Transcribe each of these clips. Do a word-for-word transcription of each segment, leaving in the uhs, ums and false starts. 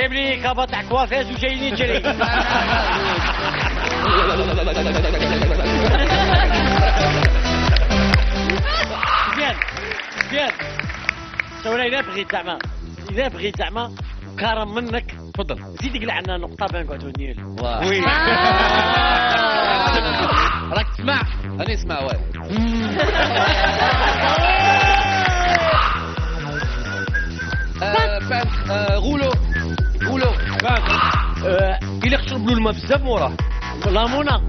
جايب لي كابا تاع كوافيس وجايني يجري. مزيان مزيان. سوينا إذا بغيت زعما إذا بغيت زعما كرم منك تفضل زيد قلع عنا نقطة بين نقعدو نيل. وي راك تسمع راني نسمع واه. فهمت. غولو غولو فهمت. إلا خشرب له الماء بزاف موراه لامونا.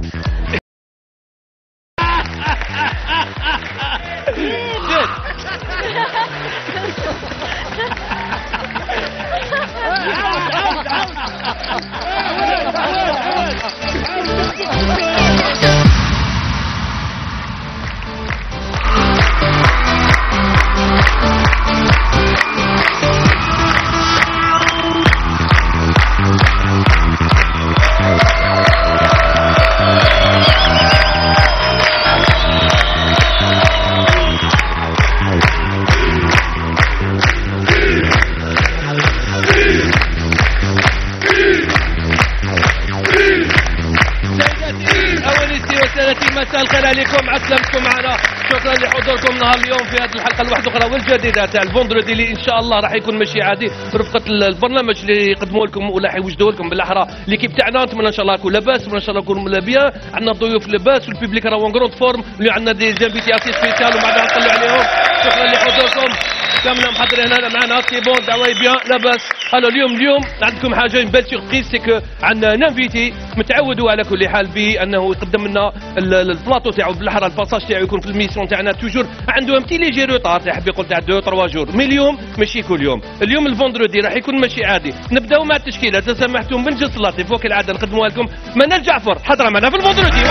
مساء الخير عليكم، عسلامتكم معنا، شكرا لحضوركم نهار اليوم في هذه الحلقه الواحده اخرى والجديده تاع الفوندردي اللي ان شاء الله راح يكون ماشي عادي برفقه البرنامج اللي يقدموه لكم ولا حيوجدوه لكم بالاحرى ليكيب تاعنا. نتمنى ان شاء الله يكون لاباس، نتمنى ان شاء الله يكون بيان، عندنا ضيوف لاباس والبيبليك راهو اون كروند فورم اللي عندنا دي زانفيتي اسي سبيسيال وبعدها نطلعوا عليهم. شكرا لحضوركم كاملين محضرين هنا معنا سي بون دعوه بيان لاباس. الو اليوم اليوم عندكم حاجه بال سيربريز سي عندنا نانفيتي متعودوا على كل حال بانه يقدم لنا البلاطو تاعو بالاحرى الباساج تاعو يكون في الميسيون تاعنا توجور عنده ام تي ليجي روطار يحب يقول تاع دو تروا جور، مي اليوم ماشي كل يوم، اليوم الفوندردي راح يكون ماشي عادي. نبداو مع التشكيله تسامحتم بن جس لطيف وكالعاده نقدموها لكم. منال جعفر حضره معنا في الفوندردي.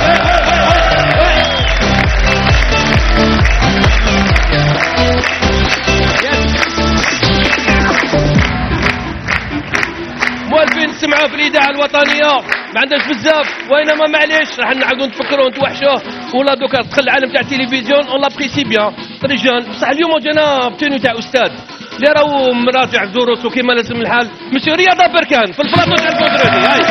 موالفين نسمعوا في الاذاعه الوطنيه ما عندناش بزاف وانما معليش راح نعاودوا نتفكروا نتوحشوه ولا دوكا دخل العالم تاع التلفزيون اون لابريسي بيان رجال. بصح اليوم جانا بتوني تاع استاذ اللي راهو مراجع دروسو كيما لازم الحال، مسيو رياض بركان في البلاطو تاع الفوندردي. هاي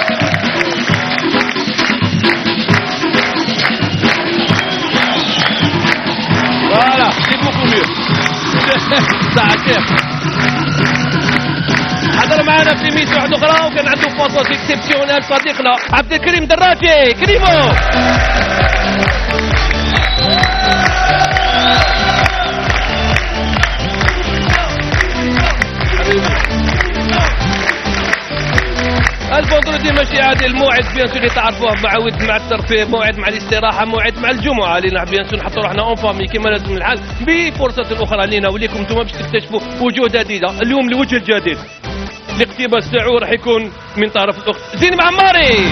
فوالا سي بوكو ميو. صح الشيخ حضر معنا في ميس واحد اخرى وكان عنده فوتوس اكسبسيونيل صديقنا عبد الكريم دراجي. كريمو الفوندردي ماشي عادي، الموعد بيان سور اللي تعرفوه معود مع الترفيه، موعد مع الاستراحه، موعد مع الجمعه اللي بيان سور نحطوا روحنا اون فامي كيما لازم الحال بفرصه اخرى لينا وليكم انتم باش تكتشفوا وجوه جديده. اليوم الوجه الجديد الاقتباس تاعو راح يكون من طرف الاخت زين معماري.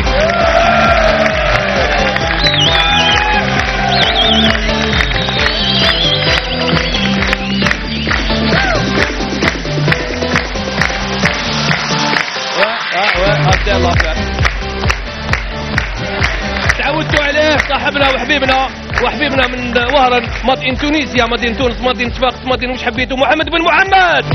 تعودتوا عليه صاحبنا وحبيبنا وحبيبنا من وهران مدينة تونسيا، مدينة تونس، مدينة صفاقس، مدينة مش حبيتوا، محمد بن محمد.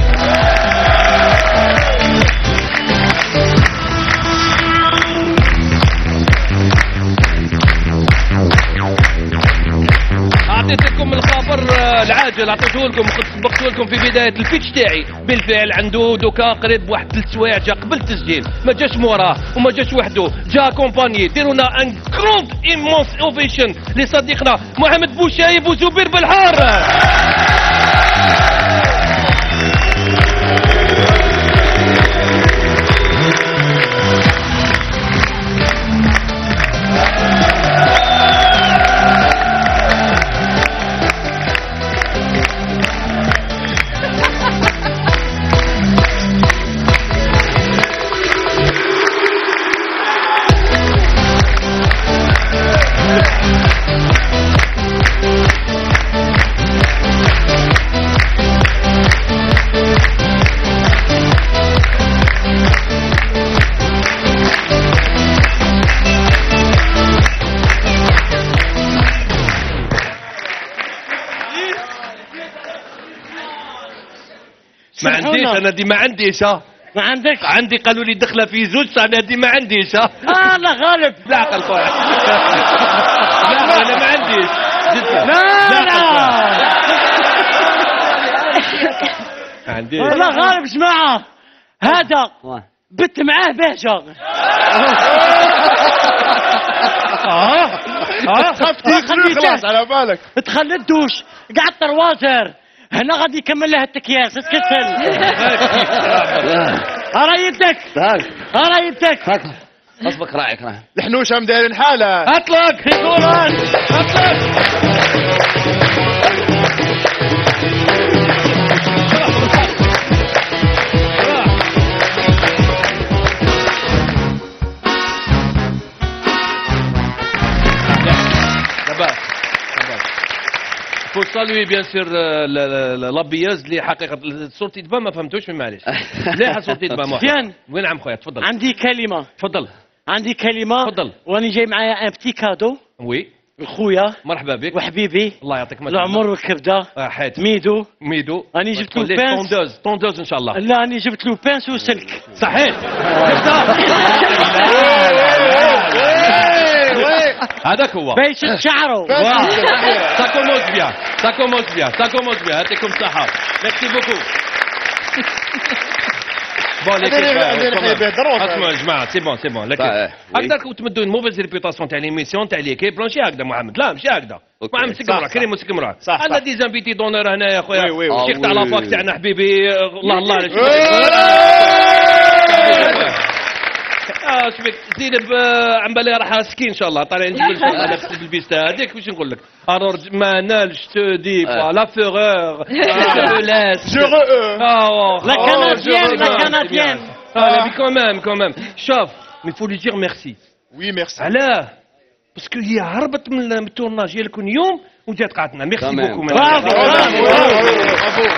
اعطيت لكم الخبر العاجل، عطيته لكم سبقت لكم في بدايه البيتش تاعي. بالفعل عنده دوكا قريب واحد ثلاث سوايع جا قبل التسجيل، ما جاش موراه وما جاش وحده، جا كومباني. ديروا لنا ان كروند ايمونس اوفيشن لصديقنا محمد بوشايب وزبير بالحار. ما عنديش انا دي ما عنديش ها ما عندك؟ عندي قالوا لي دخله في زوج انا دي ما عنديش ها. اه لا غالب. لا عقل خويا. لا انا ما عنديش. لا لا. عندي. لا غالب جماعة هذا بت معاه بهجة. اه اه خلاص على بالك. دخل الدوش قعد طروازر هنا غادي يكمل لها التكياس تكسل. ارى يدك ارى يدك. اصبك راعيك راه الحنوشه مدايرين حاله. اطلق فيكوران اطلق. faut saluer bien sûr l'habilleuse اللي حقيقة صورتي دابا ما فهمتوش من معليش. مليحة صورتي دابا ما. سفيان وين عم خويا تفضل. عندي كلمة. تفضل. عندي كلمة. تفضل. واني جاي معايا ان بتي كادو. وي. خويا. مرحبا بك. وحبيبي. الله يعطيك العافية. العمر والكبدة. اه حيت. ميدو. ميدو. راني جبت له بانس. طوندوز طوندوز ان شاء الله. لا راني جبت له بانس وسلك. صحيح. هذاك هو باش شعره. Ça commence bien, ça commence bien, ça commence bien. يعطيكم الصحة. Merci beaucoup. بون اسمعوا يا جماعه سي بون سي بون لكن هكذاك تمدوا موفيز ريبيوتاسيون تاع ليميسيون تاع ليكيب ماشي هكذا محمد لا ماشي هكذا محمد سكر روحك كريم وسكر روحك عندنا دي زانفيتي دونور هنا يا خويا الشيخ تاع لافاك تاعنا حبيبي الله الله اه شبيك زينب عم بالي راح سكين ان شاء الله طالعين نجيب لك لابس بالبيستا هذيك واش نقول لك الور ما نالش تو دي لا فيغور لاس جو اه لا كنديان لا كنديان اه مي كومام كومام شوف مي فو لي دير ميرسي وي ميرسي علاه باسكو هي هربت من التورناج ديالكم اليوم وجات قعدتنا ميرسي بوكو برافو برافو برافو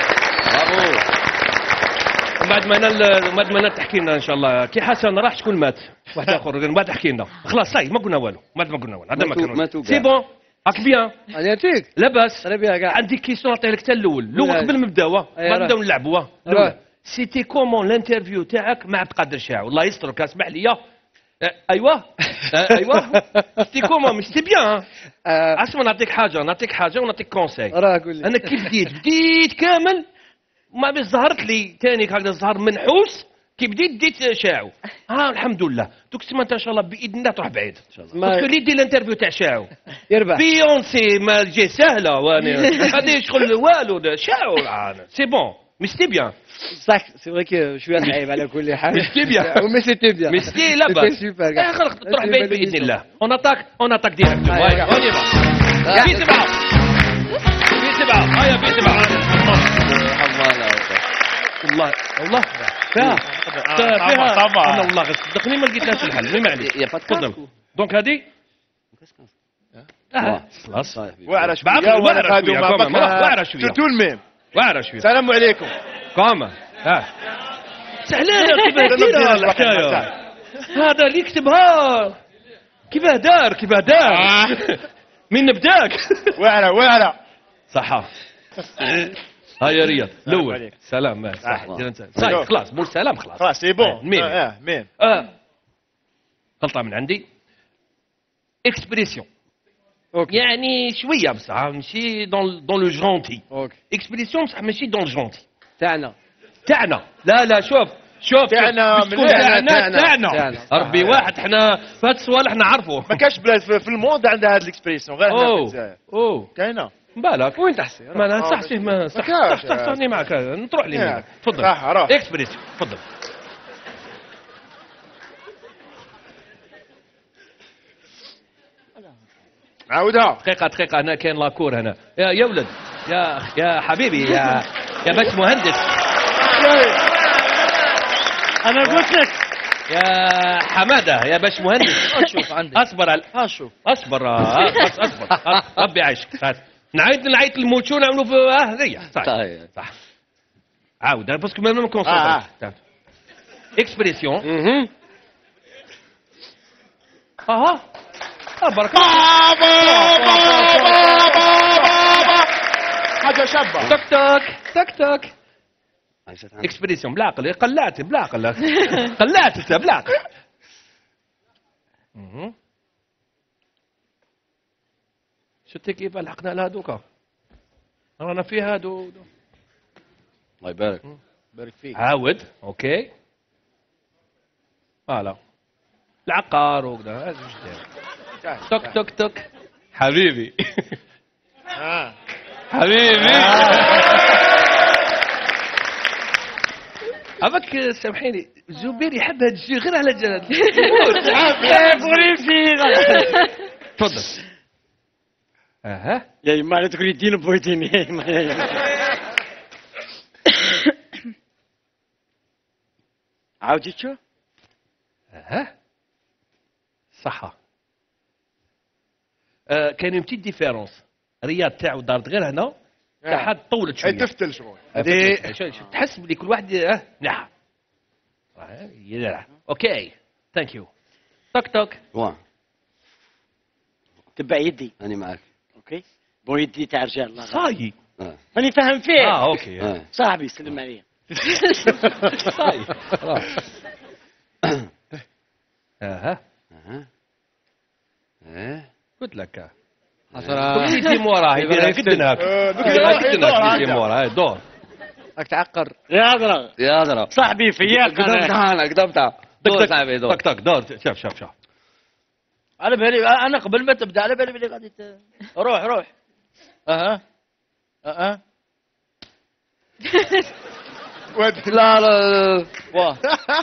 بعد ما نال بعد ما نال تحكي لنا ان شاء الله كي حسن راح شكون مات واحد اخر من بعد تحكي لنا خلاص صاي ما قلنا والو بعد ما قلنا والو هذا ما كان سي بون هاك بيان عياتيك لاباس ربيع كاع عندي كيسيون نعطيها لك حتى الاول الاول قبل ما نبداو ما نبداو نلعبوا سيتي كومون الانترفيو تاعك مع عبد القادر شاعر الله يسترك اسمح لي ايوه ايوه سيتي كومون مش سي بيان اسمع نعطيك حاجه نعطيك حاجه ونعطيك كونساي راه قول لي انا كي بديت بديت كامل ما بس ظهرت لي ثاني هكذا ظهر منحوس كي بديت ديت شاعو ها الحمد لله دوك السيمانه ان شاء الله باذن الله تروح بعيد ان شاء الله باسكو اللي يدير الانترفيو تاع شاعو يربح بيونسي ما جي سهله وانا هذه شغل والو شاعو سي بون مي سيتي بيان صح سي فري شويه صعيب على كل حال مي سيتي بيان مي سيتي بيان مي سيتي لا باس سوبر كاع خلق تروح بعيد باذن الله اون اتاك اون اتاك ديريكت هاي اون يبا في سبعه في سبعه هيا في سبعه والله والله فيها فيها طبعا انا والله صدقني ما لقيتلاش الحل مي معليش تفضل دونك هذه خلاص واعره شويه بعقل واعره هادو شويه ما كمان واعره شويه تو الميم واعره شويه السلام عليكم كمان ها سهلانه كيف دايره الحكايه هذا اللي يكتبها كيفاه دار كيفاه دار من نبداك واعره واعره صحه هاي يا رياض الاول سلام صاي خلاص مو سلام خلاص خلاص سي بون مين اه مين اه غلطه من عندي اكسبريسيون يعني شويه بصح ماشي دون دون لو جونتي اكسبريسيون بصح ماشي دون جونتي تاعنا تاعنا لا لا شوف شوف تاعنا من تاعنا تاعنا ربي واحد حنا في هاد الصوالح نعرفوا ما كاش بلاد في الموند عندها هاد الاكسبريسيون غير هنا في اوه الجزائر اوه كاينه بالك وين تحسي ما انا صح صح ما صح صح صح صحني معك نروح لي منك تفضل صح روح اكسبريسيون تفضل عاودها دقيقة دقيقة هنا كاين لاكور هنا يا يا ولد يا يا حبيبي يا يا باش مهندس انا قلت لك يا حمادة يا باش مهندس شوف عندك اصبر على ها شوف اصبر آه، أص- اصبر آه، ربي يعيشك نعيط نعيط الموتشو نعملوا في اه هذيا صح صح عاود باسكو ما كونسونطري اكسبريسيون اها اه بارك الله حاجه شابه توك توك توك توك عايشة عنها. اكسبريسيون بالعقل قلعت بالعقل قلعت انت بالعقل. مهم. شتي كيف لحقنا لها دوكا رانا فيها دو, دو. الله يبارك. بارك فيك. عاود اوكي فوالا العقار وكذا هذا واش داير. توك توك توك حبيبي آه. حبيبي عباك سامحيني زبير يحب هذا الشيء غير على جال تفضل. اها يا يما لا تقولي دين بويتين يا يما يا يما. عاودي شو؟ اها صح. آه كاين اون بتيت ديفيرونس. رياض تاعو دارت غير هنا تاعها طولت شويه. هي تفتل شغل. هذه تحس بلي كل واحد اه نعم اوكي ثانك يو. توك توك واه تبع يدي أنا معك. اوكي بو يدي تاع رجال الله صاي. آه. ماني فاهم فيه. اه اوكي آه. صاحبي سلم عليا. صاي خلاص. اها أها. إيه. قلت لك حسرة. كل شيء مورا هي دايره قدنا هاك قدنا كل شيء مورا هاي دور. راك تعقر. يا هضره يا درا. صاحبي فياك قدمت انا. انا قدمتها. دور صاحبي دور. تك تك دور شوف شوف شوف. على بالي انا قبل ما تبدا على بالي بلي غادي ت- روح روح. اها اها ودي. لا لا واه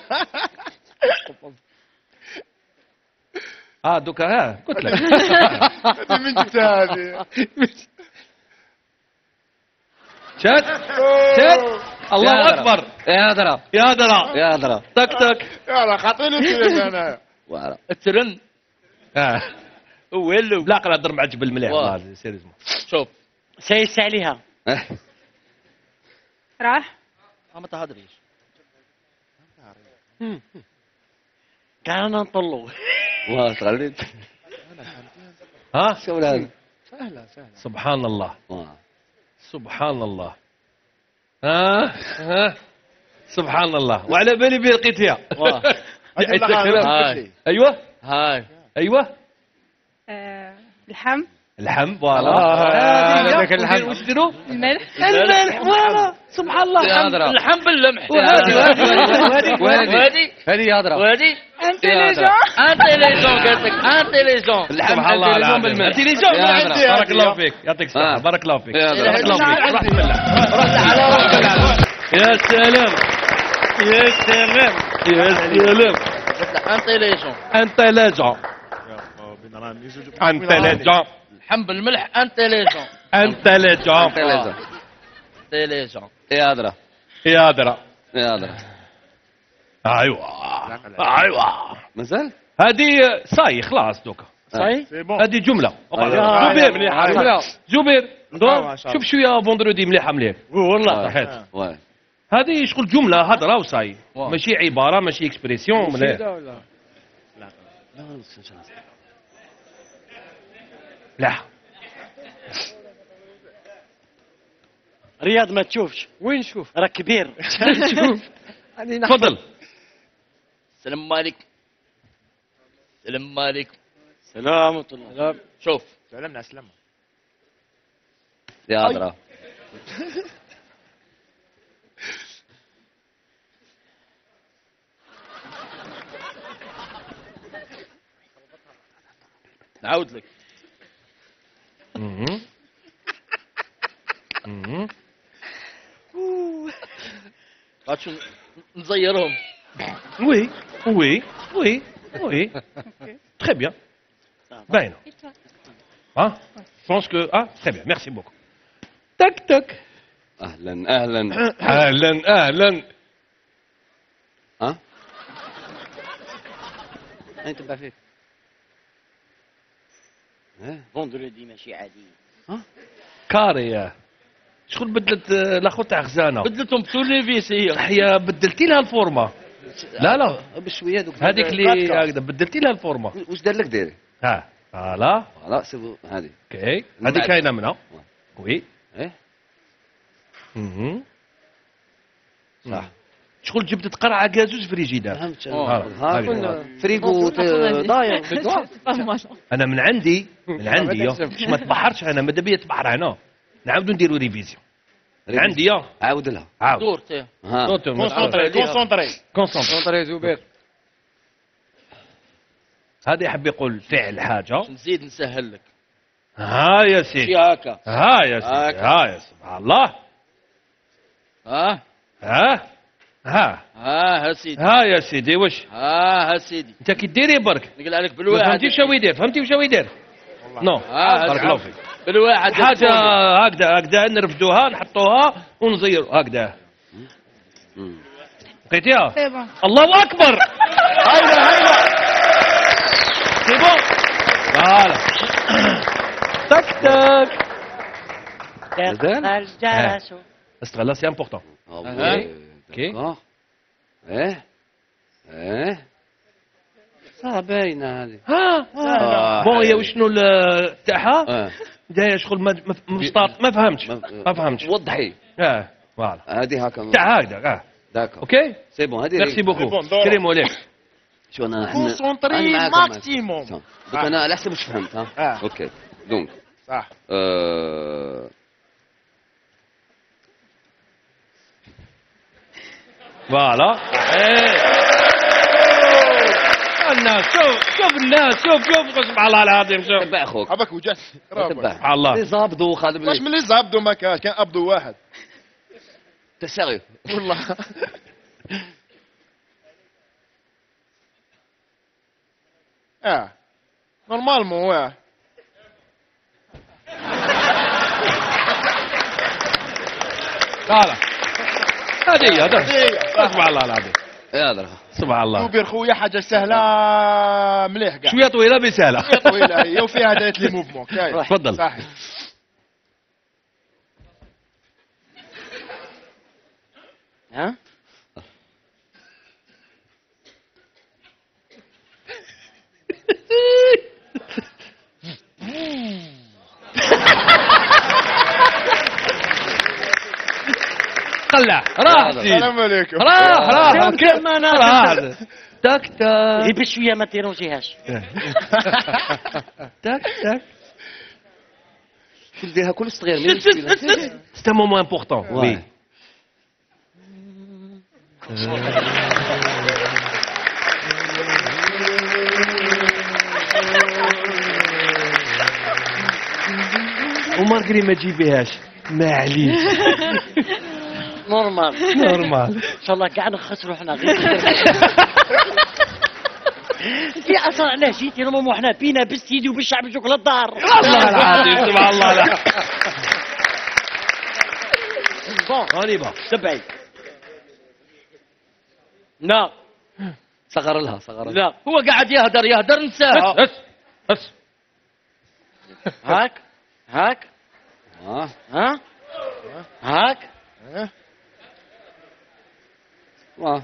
اه دوكا ها قلت لك. هذه من جبتها هذه؟ شات شات الله اكبر. يا درا. يا درا يا درا. تك تك. يلا خاطيني التليفون انا. وارا. الترن اه ويلو. لا قرا هضر معجب المليح واه. والله سيريزمون. شوف سايس عليها. راح ما تهضريش. كان انا نطلو. واه تغليت. ها شو هذا؟ سهلة سهلة. سبحان الله واه. سبحان الله. ها ها سبحان الله وعلى بالي بي لقيتها. واه هذه اللغة هاي. ايوه هاي ايوه آه، اللحم اللحم فوالا. آه، هذه هذاك هي. اللحم. وش ديروا؟ الملح الملح فوالا سبحان الله. يا درا. اللحم باللمح. وهذه وهذه وهذه وهذه. وهذه هذه يا درا. وهذه انتليجون. انتليجون قالت لك انتليجون. سبحان الله العظيم. انتليجون يا ما درا. عندي. بارك الله فيك يعطيك الصحة. آه. بارك الله فيك. يا درا. بارك الله فيك. رحت بالله. رحت على روحك. يا سلام يا سلام. يا سلام. انتليجون. انت لاجع انت لاجع اللحم بالملح انتليجون. انت لاجع تلفزيون. انتليجون. يا درا. يا درا. يا درا. ايوه ايوه مازال؟ هذه صاي خلاص دوكا. صحيح. سي بون. هذه جملة. آه، زبير مليحة. جملة. زبير نعم، دور ما شاء الله. شوف شوية فوندرودي مليحة مليح. والله صحيت. واه. هذه شغل جملة هضرة وصاي واو. ماشي عبارة ماشي اكسبريسيون مليح. كذا ولا؟ لا رياض ما تشوفش وين نشوف؟ راك كبير. شوف. أنا نحفظ. تفضل. سلام عليك. سلام عليك. سلام ورحمة الله. شوف سلمنا سلمنا. يا درا. نعاود لك. مهم. مهم. غاد شو نزيرهم. وي وي وي وي تري بيان باينة. ها بونس كو اه تري بيان ميرسي بوكو. تك تك. اهلا اهلا. اهلا اهلا. ها؟ أين تبع فيك؟ إيه. فوندردي ماشي عادي. كاري شغل بدلت آه، الاخو تاع خزانه بدلتهم بتوليفيس هي. هي بدلتي لها الفورمه. لا لا بشوية دوك. هذيك اللي هكذا بدلتي لها الفورمه. وش دار لك ديري؟ ها فوالا فوالا سيبو هذه. اوكي هذه كاينه منها. وي ايه. مهم. صح. شغل جبت تقرعه كازوز فريجيدار. فهمت. آه. ها هكذا. فريقو ضايع. انا من عندي من عندي يا باش ما تبحرش انا ماذا بيا تبحر هنا نعاودوا نديروا ريفيزيون عندي يا عاود لها. عاود دور تي ها كونسونطري كونسونطري كونسونتر كونتري زبير. هذا يحب يقول فعل حاجه نزيد نسهل لك ها يا شي سيدي هكا ها يا سيدي هكا. ها يا سبحان الله ها ها ها ها ها سيدي ها يا سيدي واش ها ها سيدي انت كي ديري برك نقول لك ما بالواحد فهمتيش واش يدير فهمتي واش يدير نو ها بارك الله فيك بالواحد حاجه هكذا هكذا نرفدوها نحطوها ونزيروا هكذا لقيتيها سي بون. الله اكبر هيدا هيدا سي بون فوالا تك تك دخل الجرس. استغلها سي امبورطون اوكي. ايه ايه صح باينه هذه. ها بون هي وشنو ال- تاعها اه داير شغل ما ما- مش طاط ما فهمتش ما فهمتش وضحي. اه فوالا هذه هكا. تاع هكذا اه داكور. اوكي سي بون هذه. ميرسي بوكو كريم عليك شو انا احنا كونسونطري أنا معاكم. ماكسيموم. صح. دوك انا على حسب واش فهمت ها. آه. اوكي دونك صح. آه، فوالا الناس شوف شوف الناس شوف شوف سبحان الله العظيم شوف تبع اخوك. هبك وجعت. تبع. سبحان الله اللي زابدو خادم واش لي. من اللي زابدو ما كانش كان ابدو واحد تساري. والله. اه نورمالمون واه. فوالا هذه هي هذا سبحان الله العظيم يا درها. سبحان الله كوبير خويا حاجه سهله مليح كاع. شويه طويله بسهله طويله هي وفيها دايت لي موفمون كاين. تفضل صحيح. ها طلع راح سيدي السلام عليكم. راح راح كم كم أنا راح تك تك غير بشويه ما تيرونجيهاش. تك تك شو نديرها كل صغير. مين المشكلة؟ C'est un moment important. Oui. Ouais. وماركري ما تجيبيهاش معليش نورمال نورمال ان شاء الله كاع نخسروا حنا غير انت اصلا علاه جيتي نورمالمون حنا بينا بالسيدي وبالشعب نجوك للدار. والله العظيم سبحان الله لا بون راني با تبعي. لا صغر لها صغر لها. لا هو قاعد يهدر يهدر نساها بس بس هاك هاك اه ها هاك واه.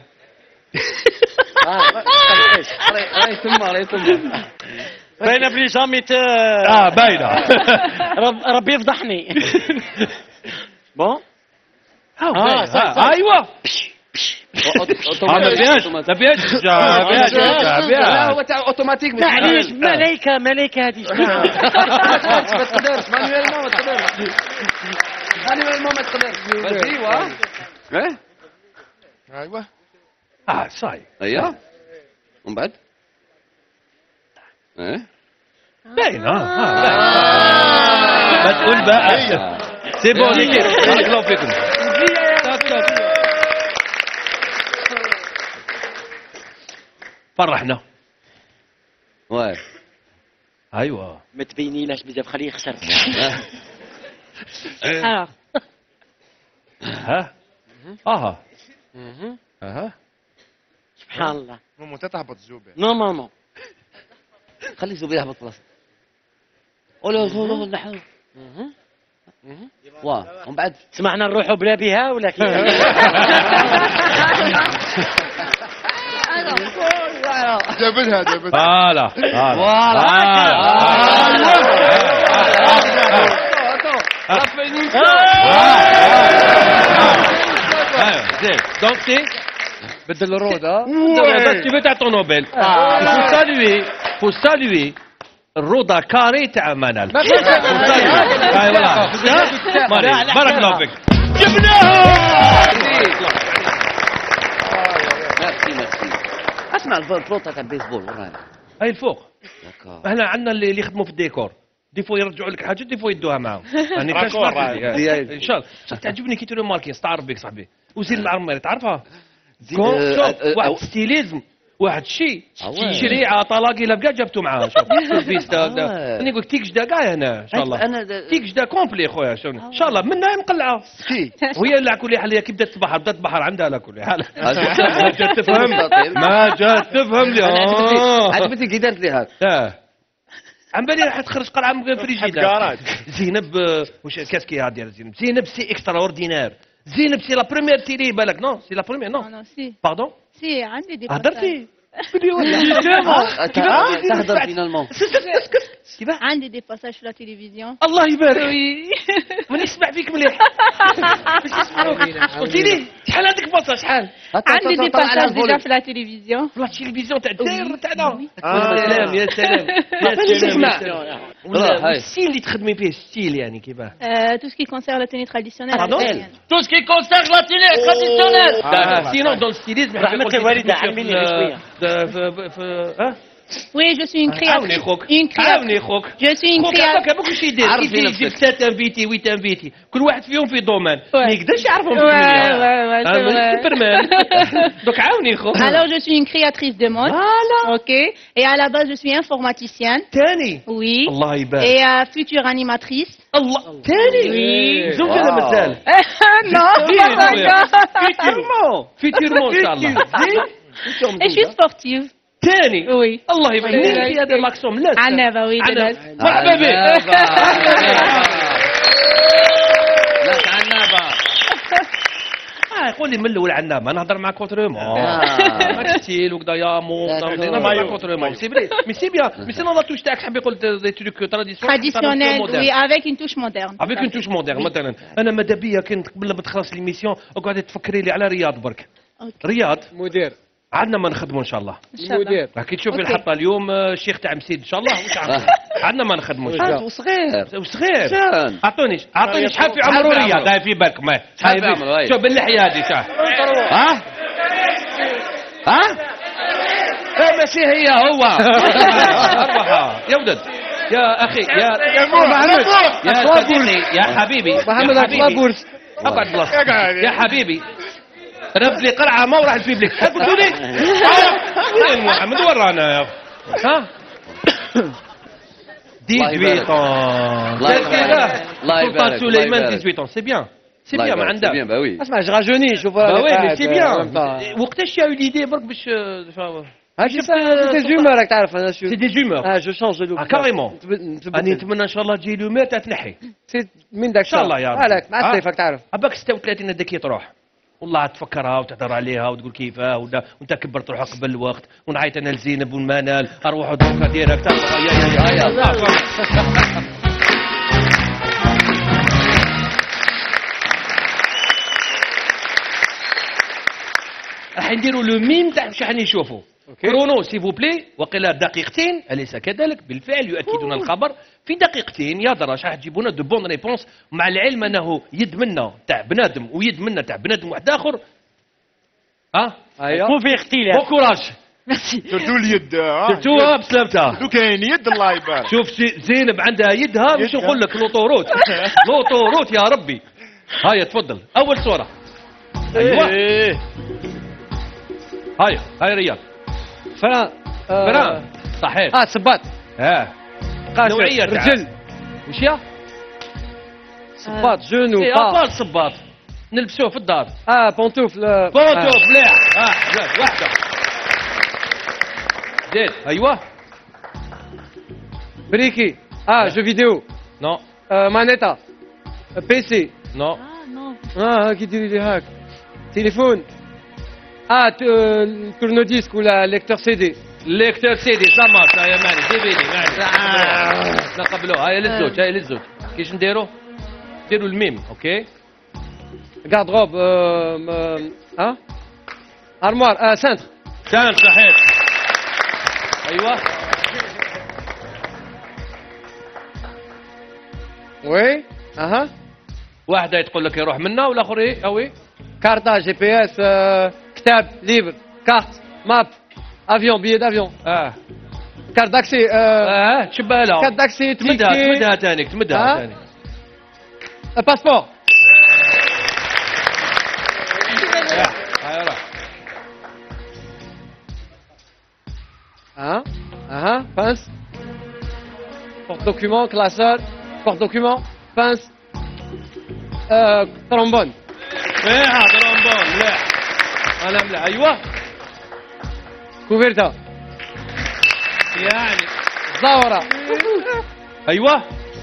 ها راهي تما راهي تما. باينه بلي جامي ت اه باينه رب- ربي يفضحني. بون اه صح، صح. ايوه ما فيهاش ما فيهاش ما فيهاش ما لا فيهاش هو تاع اوتوماتيك. معليش ملايكه ملايكه هذه جماعه. ما تقدرش مانيوالمون ما تقدرش. مانيوالمون ما تقدرش. بس ايوا. ايه ايوه اه صاي ايوه. ومن بعد ايه باينه اه ما تقول بقى سي بون ليكي بارك الله فيكم فرحنا واه. ايوه ما تبينيلاش بزاف خليه يخسر. Alors, ها اها اها سبحان الله مو تتهبط الزوبه. نورمالمون خلي زبير يهبط بلاصه. ولا هو نحن. واه ومن بعد سمعنا نروحوا بلا بها ولا كيف؟ جابتها جابتها. فوالا فوالا زين دونك سي بدل الرود ها tu veux تاع طونوبيل faut saluer faut saluer الروضة كاري تاع منال هاي والله مالي بارك الله فيك جبناها ميرسي ميرسي. اسمع الفلوطه تاع البيسبول ورانا. هاي الفوق احنا عندنا اللي اللي يخدموا في الديكور دي فوا يرجعوا لك حاجه دي فوا يدوها معاهم يعني كاش ان شاء الله شفت تعجبني كي تقول ماركين تعرف بك صاحبي وزين العرماري تعرفها شوف واحد ستيليزم واحد الشيء شريعه طلاقي لا بقى جبته معاه شوف فيستا انا نقول تيك جدا كاع هنا ان شاء الله تيك جدا كومبلي خويا شوف ان شاء الله منها مقلعه وهي اللي على كل حال هي كي بدات تبحر بدات تبحر عندها على كل حال ما جات تفهم ما جات تفهم لي عجبتني كي دارت لي هاك عم بالي راح تخرج قرعه من فريجيدار زينب واش كاسكي هادي يا زينب زينب سي اكسترا اوردينير زينب سي لا بروميير تيري بالك نو سي لا بروميير نو non, si. باردون Si, عندي دي هدرتي تهدر فينالمون. عندي دي باساج في لا تلفزيون. الله يبارك وي ماني نسمع فيك مليح قلتي لي شحال عندك باساج شحال عندي دي باساج ديجا في لا تلفزيون. في لا تلفزيون تاع الداير تاعنا يا سلام يا سلام يا سلام ولا الستيل اللي تخدمي فيه الستيل يعني كيفاه Tout ce qui concerne la tenue traditionnelle. Tout ce qui concerne la télé traditionnelle. sinon dans le stylisme رحمة الوالدة علميني شوية. ها Oui, je suis une عاوني créatrice. خوك Une عاوني créatrice. خوك Je suis une خوك créatrice. هذاك ماكش يدير عرفي كيف نفسك. يجيب سات انفيتي ويت انفيتي كل واحد فيهم في دومين ما يقدرش يعرفهم في Ouais, الدنيا ouais, ouais, c'est vrai. سوبرمان دوك عاوني خوك Alors, je suis une créatrice de mode. Voilà. Ok. Et à la base, je suis informaticienne. ثاني Oui. الله يبارك Et euh, future animatrice. الله ثاني Oui. زوج ولا مازال Non, pas encore. فيتيرمون فيتيرمون ان شاء الله زين Et je suis sportive. ثاني Oui. الله يبارك Oui. في هذا الاكسوم لا عنبة oui, de عنبة. l'Est. مرحبا بك لك عنابه. اه يقول لي من الاول عنابه نهضر مع كونترومون ماك ستيل وكذا يا مو نهضر مع كونترومون سي فري مي سي بيان مي سينو لا توش تاعك حاب يقول دي تروك تراديسيونيل Traditionnelle, oui, avec une touche moderne. افيك اون توش مودير مثلا انا ماذا بيا كنت قبل ما تخلص ليميسيون اقعد تفكري لي على رياض برك أوكي. رياض مدير عندنا ما نخدموا ان شاء الله إن شاء الله. مدير راح كي تشوفي أوكي. الحطه اليوم آه، الشيخ تاع مسيد ان شاء الله واش عارف عندنا ما نخدموا ان شاء الله وصغير. وصغير شان. اعطوني اعطوني شحال في عمره رياض هاي في بالك ما شحال في عمره، هاي. شوف باللحيه هذه شحال ها؟ ها؟ ايه ماشي هي هو. أربعة. يا ولد يا اخي يا محمد يا صديقي يا حبيبي يا محمد حبيبي. اطلع بورس اقعد بلاصتك يا حبيبي رفد لي قرعه ما وراح تجيب لك قلتوا لي وين محمد ورانا يا أخي. ها الله يبارك. الله يبارك. الله سلطان يبارك. سليمان الله يبارك. ثمانية عشر سي بيان سي الله بيان ما يبارك. عندها سي بيان، bah oui. اسمع جو راجوني شوف با وي مي سي بيان بيان وقتاش يا ليدي برك باش هاكي سي زومر راك تعرف انا شو سي دي زومور اه جو شونج لو آه، كاريمون. راني نتمنى ان شاء الله تجي لومير تاع تنحي من داك إن شاء الله يا رب. هلاك مع آه. السيف راك تعرف عباك ستة وثلاثين هذاك تروح والله تفكرها وتهضر عليها وتقول كيفاه ولا وانت كبرت روحك قبل الوقت ونعيط انا لزينب والمنال اروحوا دوكا ديريكت يا يا يا يا راح نديروا لو ميم تاع واش راح نشوفوا كرونو سي فو بلي وقيلا دقيقتين اليس كذلك بالفعل يؤكدون الخبر في دقيقتين يا دراش راح تجيبونا دو بون ريبونس مع العلم انه يد منا تاع بنادم ويد منا تاع بنادم واحد اخر ها ايوه مو في اختلاف. بون كوراج شفتوا اليد ها شفتوها بسلامتها شفتوا كاين يد الله يبارك. شوف سي- زينب عندها يدها مش يدها. نقول لك لوطوروت لوطوروت يا ربي هيا تفضل اول صوره ايوه إيه. هيا هيا رياض فران آه، فران صحيح اه صباط اه قاسم نوعية تاع- رجل وش يا صباط جونو ايه با ابال صباط نلبسوه في الدار اه بونتوف لا- بونتو آه. مليح اه زين واحده زين ايوه بريكي اه جو فيديو نو آه مانيتا آه، بي سي نو Ah non. اه هاك يدير لي هاك تليفون اه ت- آه، التورنو ديسك ولا ليكتور سي دي ليكتور سيدي ساماس هيا ماني جيبيني ماني نقبلوه هيا للزوج هيا للزوج كيش نديرو نديرو الميم اوكي garde-robe, euh, euh, hein armoire, euh, cintre. كان صحيح. ايوه. Oui. اها. واحدة تقول لك يروح منا والاخر ايه او ايه؟ كارتا جي بي اس كتاب ليبر كارت ماب افيون بيي دافيون اه كارت داكسي اه شبه لها. كارت داكسي تمدها تمدها ثاني تمدها ثاني. باسبور. Hein? Hein? Pince. Porte-document, classeur. Porte-document, pince. Euh, trombone. مليحة ترومبون مليح. انا مليح ايوه. كوفيرتا. يعني زاورة. ايوه.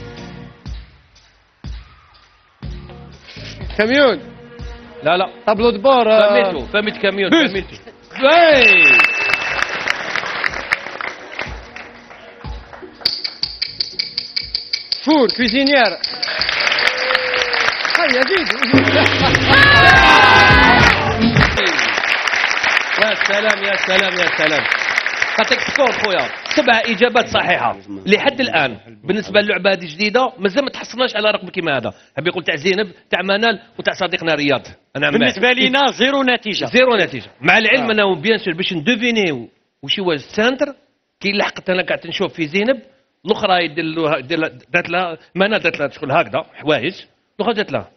كاميون. لا لا. طابلو دو بور. فهميتو فهمت كاميون فهميتو. اي فور كويزينيير. هيا زيد. يا سلام يا سلام يا سلام. يعطيك سكور خويا. سبع اجابات صحيحه لحد الان. بالنسبه للعبه هذه جديده مازال ما تحصلناش على رقم كيما هذا. حاب يقول تاع زينب تاع منال وتاع صديقنا رياض. انا بالنسبه لينا زيرو نتيجه. زيرو نتيجه مع العلم آه. انه بيان سور باش ندوفينيو وش هو السنتر كي لحقت انا قاعد نشوف في زينب الاخرى يدير دارت لها منال دارت لها شغل هكذا حوايج الاخرى دارت لها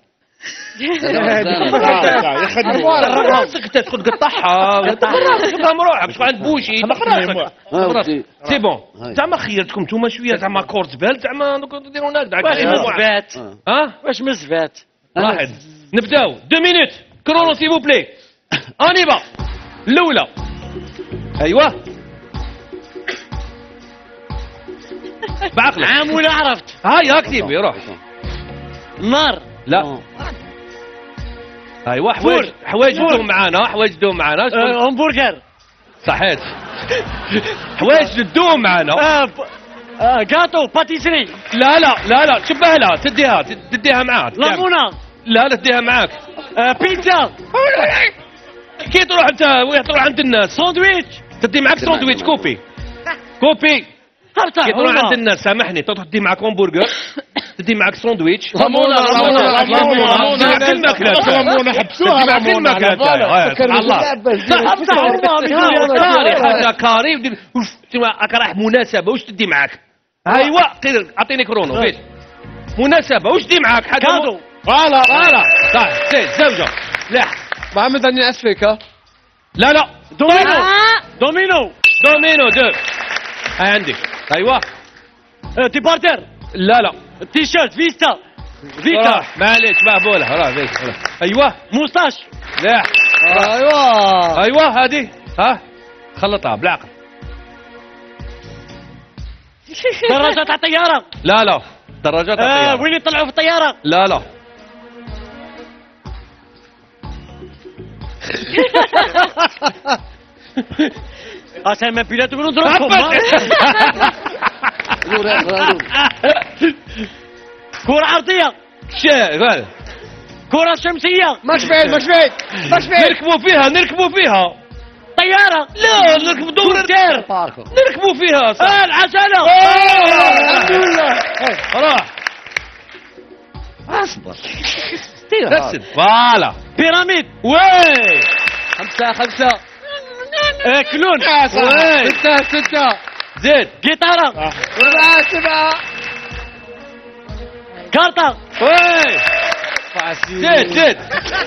راسك انت تدخل تقطعها قدام روحك شغل عند بوشي سي بون زعما خيرتكم انتوما شويه زعما كور زبال زعما ديروا هكذا واش مزفات ها واش مزفات واحد نبداو دو مينوت كرونو سي فو بلي اني با الاولى ايوه بعقلك عام ولا عرفت هاي اكتب يروح نار لا ايوه حوايج حوايج دوم معانا حوايج دوم معانا همبرجر صحيت حوايج تدوم معانا جاتو باتيسري لا لا لا لا شبه لها تديها تديها معاك ليمونه لا لا تديها معاك بيتزا كي تروح انت تروح عند الناس ساندويتش تدي معاك ساندويتش كوبي كوبي كي تروح عند الناس سامحني تدي معاك همبرجر تدي معك ساندويتش ليمونه ليمونه ليمونه معك الماكله ليمونه حبسوها معك الماكله الله كاري حاجه كاري راك رايح مناسبه واش تدي معك ايوا اعطيني كرونو فيت مناسبه واش تدي معك حاجه كادو فوالا فوالا صح زيد زوجه لا محمد اني اسفك ها لا لا دومينو دومينو دومينو دو هاي عندك ايوا ديبارتر لا لا تي شيرت فيستا فيكا معليش مهبوله راه فيك ايوه موستاش لا ايوا ايوه هذه ها خلطها بالعقل دراجة تاع الطيارة لا لا دراجات الطيارة آه وين يطلعوا في الطيارة لا لا اصلا ما بيلا تقولوا نضربكم كرة عرضية شيء كرة شمسية ماش بعيد ماش بعيد ماش بعيد نركبوا فيها نركبوا فيها طيارة لا نركبوا دور نركبوا فيها صح اه العجلة الحمد لله راح اصبر رسم فوالا بيراميد وي خمسة خمسة آه كنون وي ستة ستة زيد جيتارة سبعة سبعة كارتا وي زيد زيد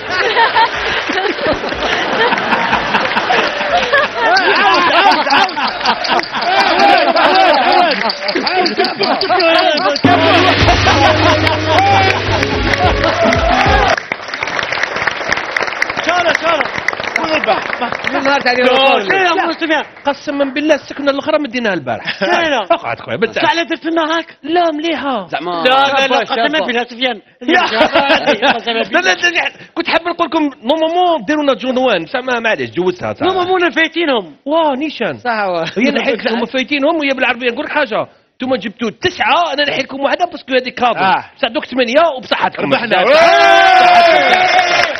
شارة شارة من نهار تاع اليوم قسما بالله السكنه الاخرى مديناها البارح اقعد خويا بالله ساعة درت لنا هاك لا مليحه زعما لا لا لا قسما بالله سفيان لا لا لا كنت حاب نقول لكم نورمالمون ديروا لنا جونوان زعما معليش جوزتها نورمالمون فايتينهم واه نيشان صح هي نحيت لكم فايتينهم وهي بالعربيه نقول لك حاجه انتم جبتوا تسعه انا نحيت لكم واحده باسكو هذه كادو بصح دوك ثمانيه وبصحتكم ربحنا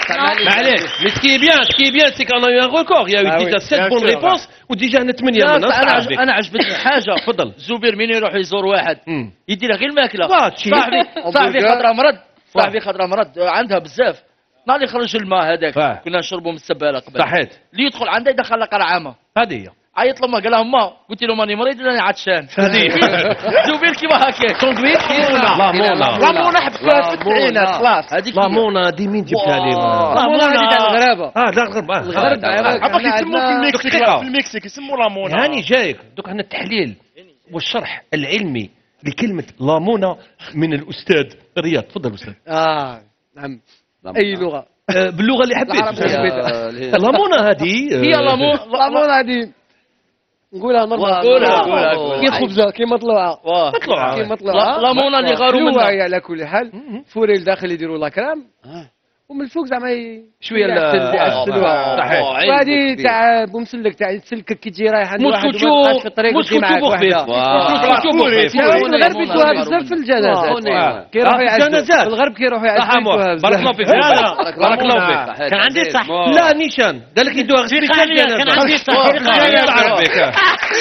معليش مي سكي بيان سكي بيان سي كان يو ان ريكورد يا Ah يو oui, ديجا سبعة bien بون sûr, ريبونس وديجا هنا ثمانية لا، من انا عج- انا عجبتني حاجه. تفضل. زبير مين يروح يزور واحد مم. يدي له غير الماكله. واتشي. صاحبي صاحبي همبرجر. خضره مرض صاحبي خضره مرض عندها بزاف. نهار اللي خرج الماء هذاك آه. كنا نشربوا من السباله قبل. صحيت اللي يدخل عندها يدخل لها قرعامه. هذه هي عيط لما قال لها ما قلت له ماني مريض راني عطشان. هذه زبير كيما هكاك ساندويتش لا مونا لامونا حبتها في التسعينات خلاص. هذيك لا مونا دي مين جبتها لي لامونا هذه تاع الغرابه. اه لا الغرب آه. الغرب عباك يسموه في المكسيك دقيقة. في المكسيك يسموه لامونا. هاني جايك دوك عندنا التحليل والشرح العلمي لكلمة لامونا من الأستاذ رياض. تفضل أستاذ. اه نعم اي لغه. آه، باللغة اللي حبيت العربية. أستاذ. لامونا هذه آه، هي لامون لامونا هذه نقولها نورمال. قولها قولها قولها. كي خبزه كي مطلوعه واه. مطلوعة. كي مطلوعه. لامونا اللي غاروا حلوة منها. على كل حال. فوري لداخل يديروا لاكرام ومن الفوق زعما ي- شوية ال- يعسل- يعسلوها. صحيح. وهذه تاع بومسلك تاع تسلكك كي تجي رايح عند واحد موسكوتشو وما تبقاش في الطريق وتجي معاك موسكوتشو وحده. موسكوتشو بوخيف. يا ولد الغرب يدوها بزاف في الجنازات. آه. كي يروحوا آه، يعزوا الجنازات. في الغرب كي يروحوا صح يعزوا عمو. يدوها بارك الله بزاف. فيك. لا، لا. بارك الله فيك. كان عندي صح. لا نيشان قال لك يدوها غير ثقة عليا، كان عندي صح. ثقة عليا. عربك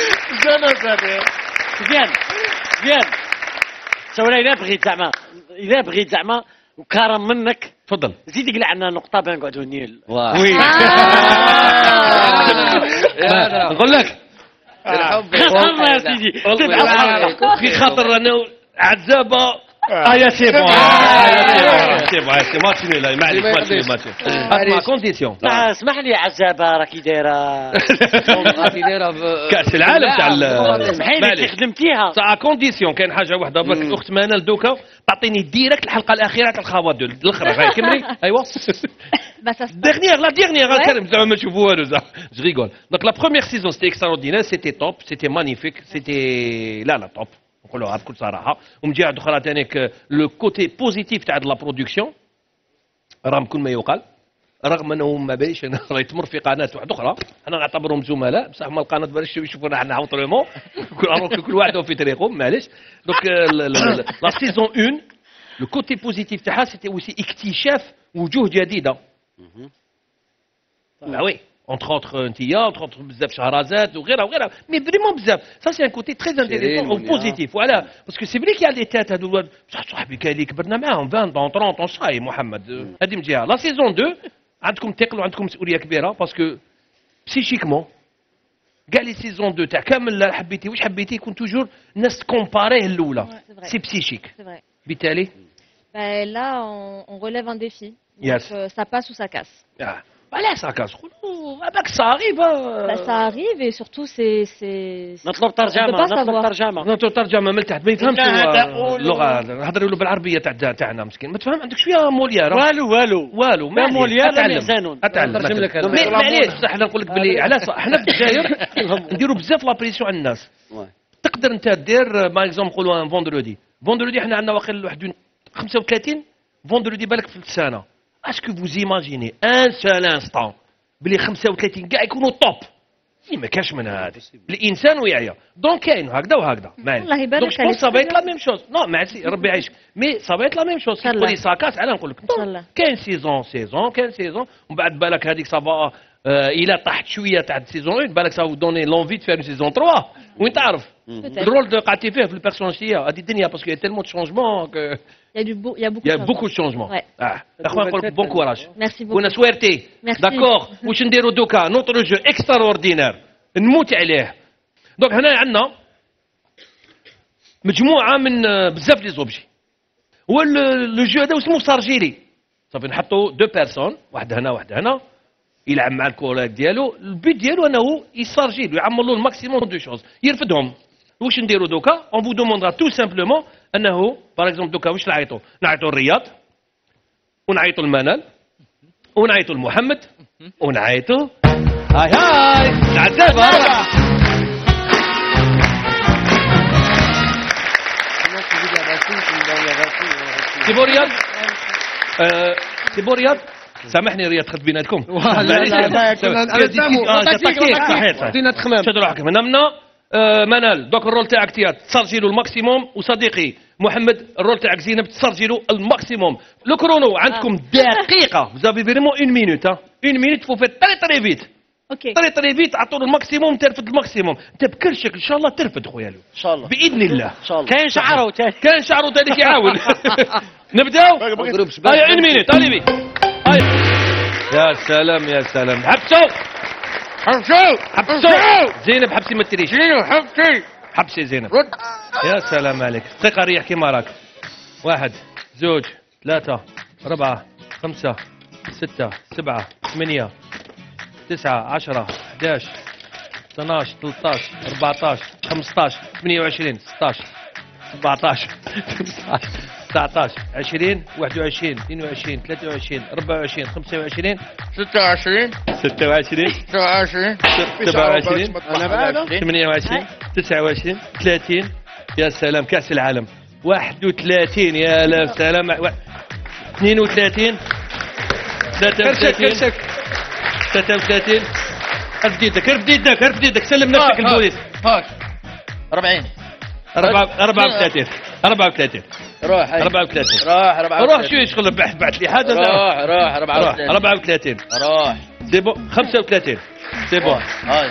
زين زين سوي اذا بغيت زعما اذا بغيت زعما وكرم منك تفضل. زيد قلع عنا نقطه بين نقعدوا نيل. وي نقول لك الله يا سيدي في خاطر انا عزابه اه يا سي بون سي بون سي ماتش نيل معليش ماتش نيل ماتش اسمع كونديسيون آه، اسمح لي عزابه راكي دايره كاس العالم تاع اسمحي لي كي خدمتيها سا كونديسيون كاين حاجه واحده برك الاخت منال دوكا تعطيني ديريكت الحلقه الاخيره تاع الخوات دول الاخرى هاي كملي ايوا Bah, ça se passe. Dernière, la dernière, Ouais. Karim, ça va me chevaucher, ça. Je rigole. Donc la première saison, c'était extraordinaire, c'était top, c'était magnifique, c'était là, là, top. نقولوها بكل صراحه. ومن جهه اخرى ثاني لو كوتي بوزيتيف تاع لا برودكسيون رغم كل ما يقال رغم انه ما باليش انا راهي تمر في قناه واحده اخرى انا نعتبرهم زملاء بصح هما القناه باش يشوفونا احنا عوطريمون كل كل واحد في طريقهم معليش. دونك لا سيزون واحد لو كوتي بوزيتيف تاعها سيتي اوسي اكتشاف وجوه جديده. Ah oui, entre autres Ntia, entre autres بزاف شهرزاد وغيرها وغيرها, mais vraiment بزاف. Ça c'est un côté très intéressant ou positif, voilà. Parce que c'est vrai qu'il y a des têtes هذو الواد بصح صاحبي كاين اللي كبرنا معاهم عشرين ثلاثين صاي محمد. هذه من جهه. لا سيزون اثنين عندكم ثقل وعندكم مسؤوليه كبيره باسكو بسيشيكمون كاع لي سيزون اثنين تاع كامل حبيتي واش حبيتي يكون توجور الناس تكومباريه الاولى. سي بسيشيك. C'est vrai. بالتالي Bah, là, on, on relève un défi. Donc, Yes. euh, ça passe ou ça casse. آه. علاش هكا تقولوا هذاك صاريف Bah, ça arrive et surtout, c'est. c'est- نطلب On peut ترجمه pas نطلب savoir. ترجمه نطلب ترجمه من تحت ما يفهمش إنها هو تقول- اللغه هضروا له بالعربيه تاع تاعنا مسكين ما تفهم عندك شويه موليار والو والو والو لا موليار لا اتعلم محزنون. اتعلم نترجم لك أنا. مي- معليش صح انا نقول لك بلي علاش حنا في الجزائر نديروا بزاف لابريسيون على الناس. تقدر انت دير باغ اكزومبل نقولوا ان فوندرودي فوندرودي حنا عندنا واقيلا واحد خمسة وثلاثين فوندرودي بالك في السنه. اسكو فوز ايماجيني ان سول انستون بلي خمسة وثلاثين كاع يكونوا توب إيه ما كاش من هذا الانسان ويعيا دونك كاين هكذا وهكذا الله يبارك دونك عليك. سا فايت لا ميم شوز نو ميرسي ربي يعيشك مي سا فايت لا ميم شوز شاء الله. تقولي ساكاس على نقول لك إن شاء الله. كاين سيزون سيزون كاين سيزون ومن بعد بالك هذيك سافا الى طاحت شويه تاع سيزون واحد بالك سا دوني لونفي دو فير سيزون ثلاثة وين تعرف Peut-être. الرول دو قعدتي فيه في البيرسوناليتي هذه الدنيا باسكو يا تيلمون دو شونجمون Il y a, du beau, il y a beaucoup يا de بوكو changements. شونجمون Ouais. اه اخويا نقول لك بون كوراج Merci beaucoup. بونا سويرتي Merci. داكور واش نديرو دوكا نوتر جو اكسترا اوردينير نموت عليه. دونك هنا عندنا مجموعه من آه، بزاف لي زوبجي هو لو جو هذا اسمه سارجيلي صافي نحطوا دو بيرسون واحد هنا واحد هنا يلعب مع الكولاك ديالو البيت ديالو انه يسارجيل ويعمر له الماكسيموم دو شوز يرفدهم. واش نديرو دوكا اون فو دوموندرا تو سامبلومون انه باغ اكزومبل دوكا واش نعيطوا نعيطوا الرياض ونعيطوا المنال ونعيطوا لمحمد ونعيطوا هاي هاي العزابه سي بو رياض آه، سي بو رياض سامحني رياض خذ بيناتكم معليش. آه، تكتيك صحيح صحيح عطينا تخمام. شد روحك من منا آه، منال دوك الرول تاعك تيات تسرجي له الماكسيموم وصديقي محمد الرول تاعك زينب تسرجلو الماكسيموم. لو كرونو عندكم دقيقه فزافي فيريمون اون مينوت ها اون مينوت فو فيت تري تري فيت اوكي تري تري فيت عطوا الماكسيموم ترفد الماكسيموم. انت بكرشك ان شاء الله ترفد خويا لو ان شاء الله باذن الله. ان شاء الله كاين شعره تاني كان شعره تاني كيعاون. نبداو هاي اون مينوت الي بي هاي. يا سلام يا سلام. حبسوا حبسوا حبسوا زينب حبسي ما تريش شنو حبسي حبسي زينب. يا سلام عليك. ثقة ريح كيما راك. واحد زوج ثلاثة أربعة خمسة ستة سبعة ثمانية تسعة عشرة أحداش اثناش ثلاثة أربعة خمسة ثمانية وعشرين ستة سبعة تسعة عشرين واحد وعشرين اثنين وعشرين ثلاثة وعشرين أربعة وعشرين خمسة وعشرين ستة وعشرين ستة وعشرين ستة وعشرين سبعة وعشرين أنا بعد ثمانية وعشرين تسعة وعشرين ثلاثين. يا سلام. كأس العالم واحد وثلاثين. يا لا سلام. اثنين وثلاثين ثلاثة وثلاثين ثلاثة وثلاثين. ارفد يدك ارفد يدك ارفد يدك سلم نفسك البوليس. هاك أربعين أربعة وثلاثين أربعة وثلاثين روح هاي. أربعة وثلاثين. روح أربعة روح وثلاثين. شو يشغل بعث بعث لي هذا. روح روح أربعة روح وثلاثين. أربعة وثلاثين. روح سي بون. خمسة وثلاثين سي بون. هاي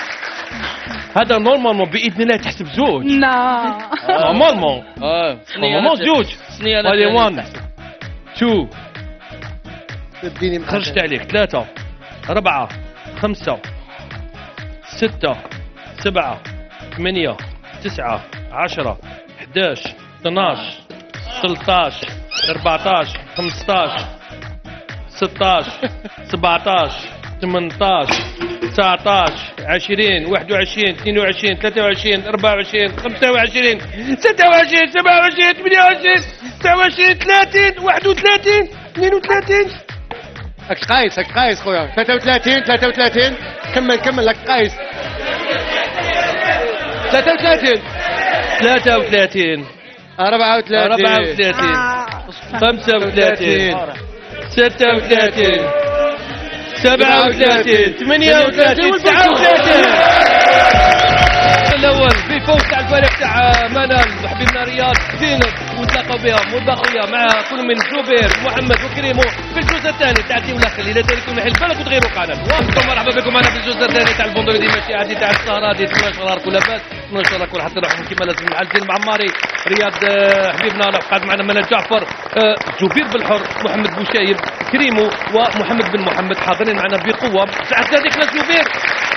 هذا نورمالمون باذن الله تحسب زوج. Non. نورمالمون هاي نورمالمون زوج. سنية أنا هذه الثاني. واحد اثنين تديني خرجت عليك ثلاثة أربعة خمسة ستة سبعة ثمانية تسعة عشرة أحداش اثناش ثلاثة أربعة خمسة ستة سبعة ثمانية تسعة عشرين واحد وعشرين اثنين وعشرين ثلاثة وعشرين أربعة وعشرين خمسة وعشرين ستة وعشرين سبعة وعشرين ثمانية وعشرين تسعة وعشرين ثلاثين واحد وثلاثين اثنين وثلاثين. لك قايس لك قايس خويا ثلاثة وثلاثين ثلاثة وثلاثين كمل كمل لك قايس ثلاثة وثلاثين ثلاثة وثلاثين أربعة وثلاثين أربعة وثلاثين خمسة وثلاثين ستة وثلاثين سبعة وثلاثين ثمانية وثلاثين تسعة وثلاثين. الأول في فوز تاع الفريق تاع منال وحبيبنا رياض زينب وتلاقوا بهم والبقية مع كل من جوبير محمد وكريمو في الجزء الثاني تاع الديو الأخير. إذا تاركم نحل بالك وتغيروا قناة. وانتم مرحبا بكم معنا في الجزء الثاني تاع الفندق ماشي عادي تاع السهرة هذه. نتمنى ان شاء الله راكم لاباس. نتمنى ان شاء الله راكم حتى روحكم كيما لازم مع زين معماري رياض حبيبنا قاعد معنا منال جعفر جوبير بالحر محمد بوشايب كريمو ومحمد بن محمد حاضرين معنا بقوة. ساعة هذيك جوبير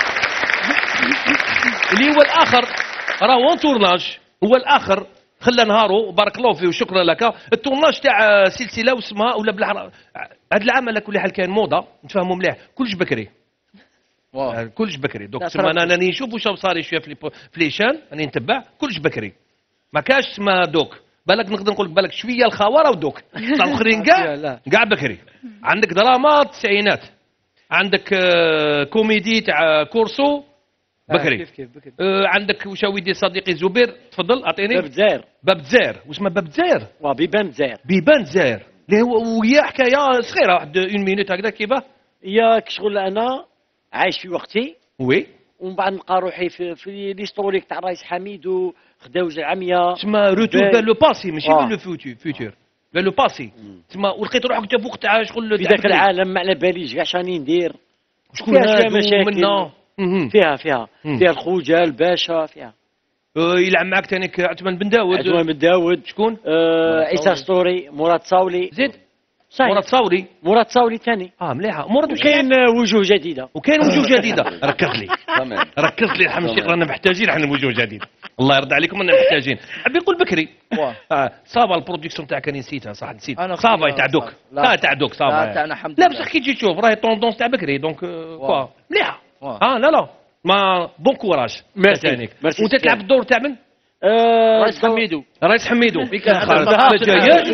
اللي هو الاخر راه اون تورناج هو الاخر خلى نهارو بارك الله فيه وشكرا لك. التورناج تاع سلسله واسمها ولا بالحر هذا العام على كل حال كاين موضه نتفاهموا مليح كلش بكري. واو كلش بكري دوك تسمى انا راني نشوف واش صار شويه في في ليشان راني نتبع كلش بكري ما كاش تسمى دوك بالك نقدر نقول لك بالك شويه الخواره ودوك تاع الاخرين كاع كاع بكري. عندك دراما التسعينات عندك كوميدي تاع كورسو بكري. كيف كيف بكري. آه عندك وشاويدي صديقي زبير تفضل اعطيني. باب زاير باب زاير واسمه باب زاير وبيبان زاير بيبان زاير اللي هو ويا حكايه صغيره واحد اون مينوت هكذا كيفاه. يا كشغل انا عايش في وقتي وي ومن بعد نلقى روحي في في ليستوريك تاع الرئيس حميد وخداو العميه تسمى روتور باي. فير لو باسي ماشي آه. فير لو فيوتور فيوتور فير لو باسي تسمى ولقيت روحك انت فوق تاع شغل في ذاك العالم ما على باليش كاع شاني ندير شكون فيها شويه هادو مشاكل منا مهم. فيها فيها مم. فيها الخوجه الباشا فيها آه، يلعب معك تانيك عثمان بن داود. عثمان بن داود شكون؟ آه عيسى ستوري مراد صاولي زيد صحيح. مراد صاوري. مراد صاولي ثاني اه مليحه مراد وش وكاين وجوه جديده وكاين وجوه جديده. ركز لي ركز لي الحمد الشيخ رانا محتاجين احنا وجوه جديده الله يرضى عليكم رانا محتاجين. حبي نقول بكري آه صافا البرودكسيون تاعك راني نسيتها صح نسيت أنا صافا تاع دوك لا تاع دوك لا صافا تاعنا الحمد لا لله. بصح كي تجي تشوف راهي طوندونس تاع بكري دونك كوا مليحه واه. اه لا لا ما بون كوراج ميرسي. تانيك. ميرسي. وانت تلعب الدور تاع من؟ آه رئيس حميدو رئيس حميدو عنده جايات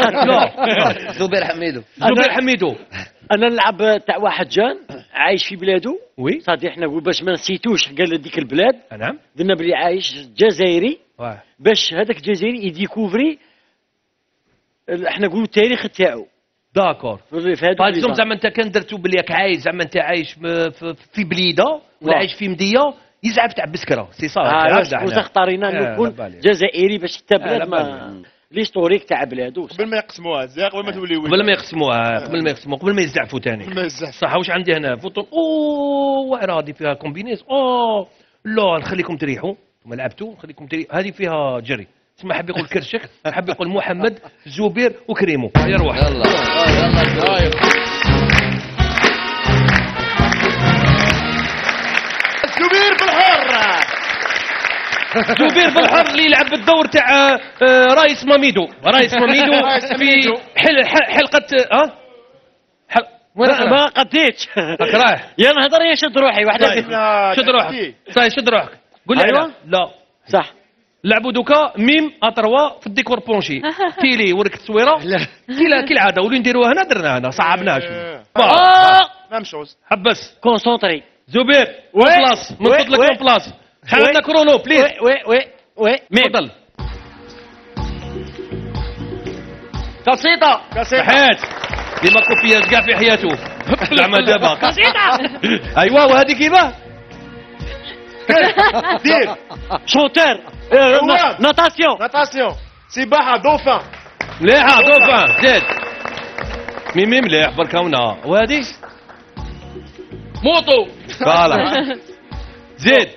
لا زبير حميدو زبير حميدو انا نلعب تاع واحد جان عايش في بلادو وي صديق حنا نقول باش ما نسيتوش قال ديك البلاد نعم قلنا بلي عايش جزائري واه. باش هذاك الجزائري يديكوفري ال- احنا نقولوا التاريخ تاعو داكور في في هذا باغ اكزومبل زعما انت كان درتو بلي راك عايش زعما انت عايش ب- في في بليده ولا واه. عايش في مديه يزعف تاع بسكره سي صا علاش اختارينا آه، نكون لا بالي. جزائري باش حتى آه، بلاد لا ما بالي. ليستوريك تاع بلادو. قبل ما يقسموها زي قبل ما تولي ولد. قبل ما يقسموها قبل ما يقسموها قبل ما يزعفوا ثاني. ما يزعف. صح واش عندي هنا فوتون اوه واعره هذه فيها كومبينيز اوه لا نخليكم تريحوا ثم لعبتوا نخليكم تريحوا هذه فيها جري تسمى حب يقول كرشك حب يقول محمد زبير وكريمو هيا روح يلا يلا زبير بالحر. زبير بالحر اللي يلعب بالدور تاع آه، رايس ماميدو رايس ماميدو في حل حل- حلقه اه حل... ما ما قديتش. راك رايح يا نهضر يا شد روحي واحده طيب. فيهم. شد روحك صاي شد روحك قول لي أيوة. علاه. لا صح. لعبوا دوكا ميم اتروا في الديكور بونشي تيلي ورك التصويره كي كي العاده ولي نديروها هنا درنا هنا صعبناها شويه اه مام شوز. حبس كونسونطري. زبير وي. من بلاص من وي. فضلك وي. من بلاص حنا عندنا كرونو بليز وي وي وي وي ميم. تفضل قصيدة حيات ديما كوفياج كاع في حياته زعما دابا قصيده ايوا وهذه كيفاه دير شونتور. هو. ناتاسيون. ناتاسيون سباحة دوفان. مليحه دوفان زيد ميمي مليح بركونا وهذه موطو فوالا زيد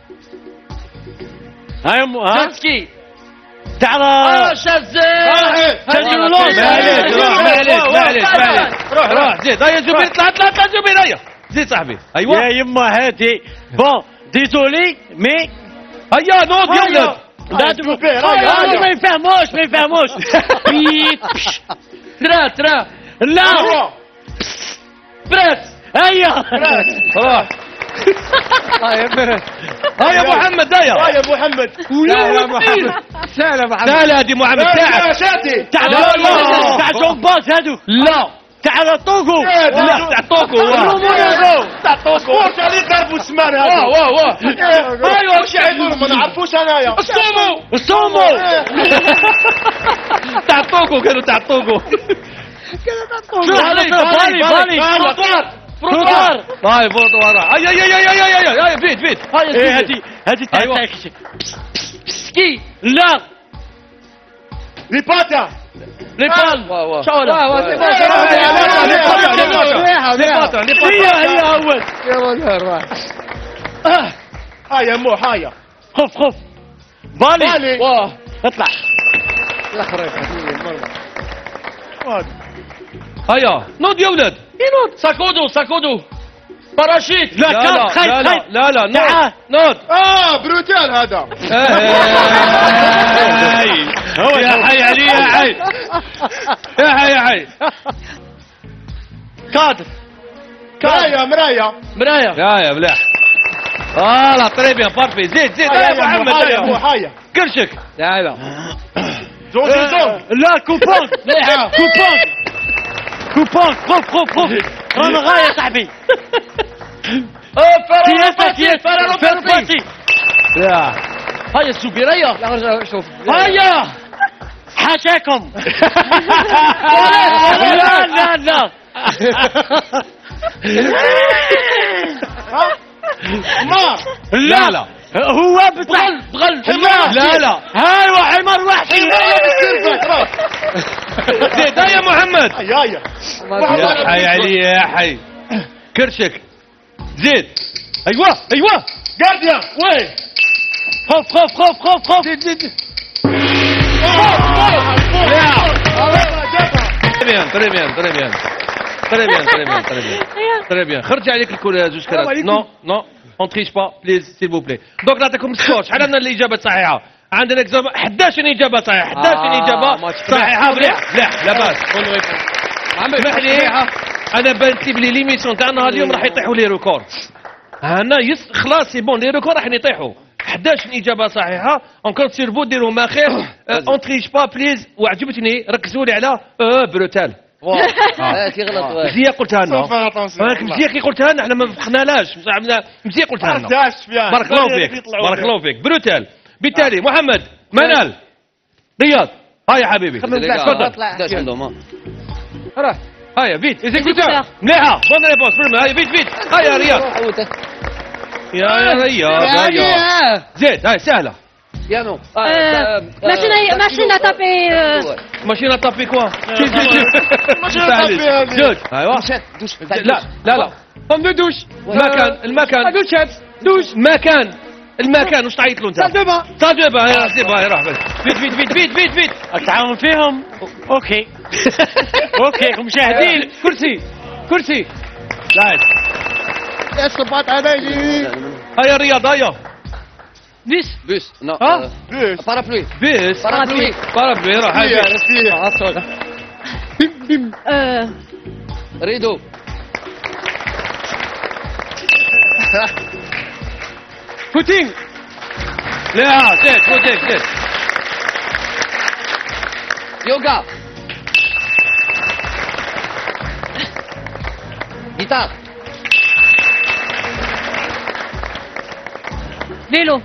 هاي ام ها جاتسكي تاع اه شازام معليش روح معليش معليش معليش روح روح زيد هيا زبير طلع طلع طلع زبير هيا زيد صاحبي ايوا يا يما هادي بون ديزولي مي هيا نوض يا ولد لا تقول ما يفهموش ما يفهموش. ترا ترا لا برات هيا روح هيا محمد هيا يا محمد. ويا محمد سهلة محمد. سهلة هذه محمد ساعد شادي. تاع لا، لا. تاع جومباز هادو لا تاع الطوغو. لا تاع طوكو تاع توسكو. واش عليه ضرب وسمان هذا. واه واه ايوا واش يعيطوا ما نعرفوش انايا. السومو السومو. تاع طوكو كانوا تاع طوكو بالي بالي بالي فروتار. هاي فوت ورا هيا هيا هيا هيا هيا هيا فيت فيت ايه هادي هادي تاع أيوة. تاكسي. سكي لا ريباتا. لي بال شاولا هي هي اول. هايا مو هايا. خف خف بالي بالي. واه اطلع. هيا نوض يا ولد ساكودو ساكودو باراشيت لا لا كان لا خيط لا خيط. لا لا نوض تعال. نوض اه بروتال هذا. يا حي علي يا حي يا حي يا حي كادر. مرايا مرايا. مرايا يا يا مليح فوالا تري بيان بارفي زيد زيد يا محمد هايا مو هيا هايا. كرشك تعال. زوزي زوز. لا كوبون كوبون كوبون خف خف خف رانا غاية صاحبي. سياسة سياسة فيرباتي. هيا الزبيرية لا شوف. هيا حاشاكم. لا لا لا مار. لا لا هو بتاع بغل حمار. لا لا هاي حمار وحشي. زيد يا محمد هيا هيا. يا حي علي يا حي كرشك زيد ايوه ايوه جارديان. وي خف خف خف خف خف. تري بيان تري بيان تري بيان تري بيان تري بيان تري بيان تري بيان خرج عليك الكل زوج كرات نو نو اون تريش با بليز سيل فو بلي دونك نعطيكم السكور شحال عندنا الاجابه الصحيحه عندنا اكزام احد عشر اجابه صحيحه احد عشر اجابه صحيحه مليح مليح لاباس اسمح لي انا بانت لي ليميسيون تاعنا اليوم راح يطيحوا لي ريكورد هنا يس خلاص سي بون لي ريكورد راح يطيحوا احد عشر اجابه صحيحه اونكور سيرفو ديروا ما خير اون تريش با بليز وعجبتني ركزوا لي على اه بروتال كي غلط مزيان قلتها لنا سوف نعطونسي. ولكن مزيان كي قلتها لنا احنا ما فقنالاش مزيان قلتها لنا احداش فيها. بارك الله فيك بارك الله فيك بروتال بالتالي محمد منال رياض هاي يا حبيبي تفضل احداش عندهم روح. هيا فيت اكزيكوتور Exécuteur. مليحه بون ريبونس فريمون هيا فيت فيت هيا يا رياض يا يا رياض هيا زيد هاي سهله بيانو ماشين ماشين تابي ماشينه طابي كوا ماشينة جوج ايوا دوشات دوش لا لا لا فم دو دوش المكان المكان دوشات دوش مكان المكان واش تعيط له انت؟ سال دو بان سال دو بان يا سيبها يروح فيت فيت فيت فيت فيت فيت التعاون فيهم اوكي اوكي مشاهدين كرسي كرسي جاهز اسقط علي هيا رياض هيا بيس بوس نو ها؟ بيس بارابلوي بيس بارابلوي بارابلي روح هيا فيها فيها بيم بيم ريدو فوتين لا زيد فوتيك زيد يوغا جيتار فيلو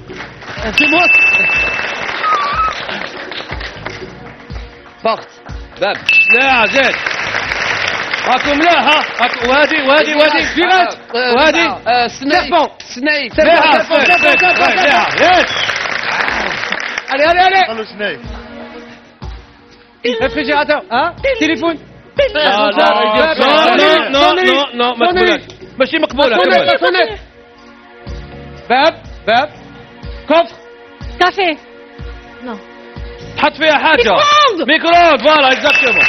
بورت باب لا زيد هاكو ملاح ها هاكو وهادي وهادي وهادي فيرات وهادي سنايك سنايك لا لا يس allez allez allez خلو سنايك réfrigérateur ها تليفون لا لا لا نو نو نو ما تقولهاش ماشي مقبوله كمل سونيت باب باب كوفر كافي نو تحط فيها حاجه ميكرووند. ميكرووند فوالا اكزاكتومون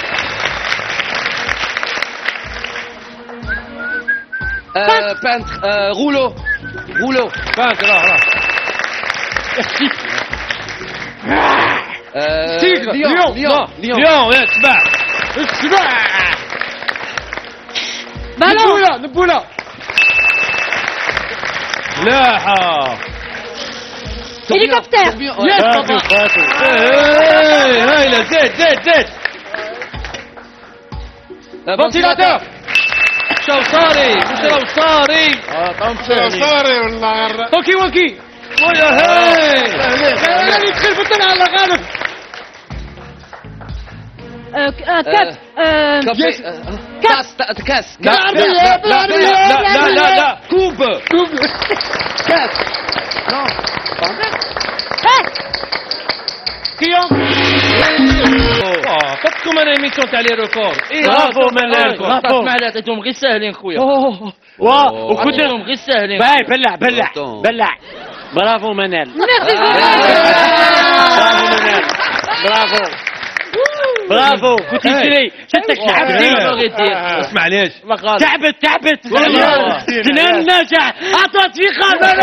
بانتر رولو رولو فهمت راح راح تيغر ليون ليون ليون ليون يا سباع بالون نبوله نبوله ملاحه هليكوبتر فاتوا فاتوا ايه هايله زيد زيد زيد فونتيلاتور شو صاري وش راهو صاري اه طعم صاري والله توكي وكي ويا هاي انا اللي تخيل بالطلع على غالب كاب كافي كاس كاس لا لا لا لا لا لا لا كوب كاس نو فاتكم انا ايميسيون تاع لي ريكورد برافو منال برافو اسمع لي عطيتهم غير ساهلين خويا وا وكنت عطيتهم غير ساهلين باي بلع بلع بلع برافو منال ميرسي برافو منال برافو برافو كنت تجري شتك تعبتي اسمع ليش تعبت تعبت جنان ناجح اعطت في خاطر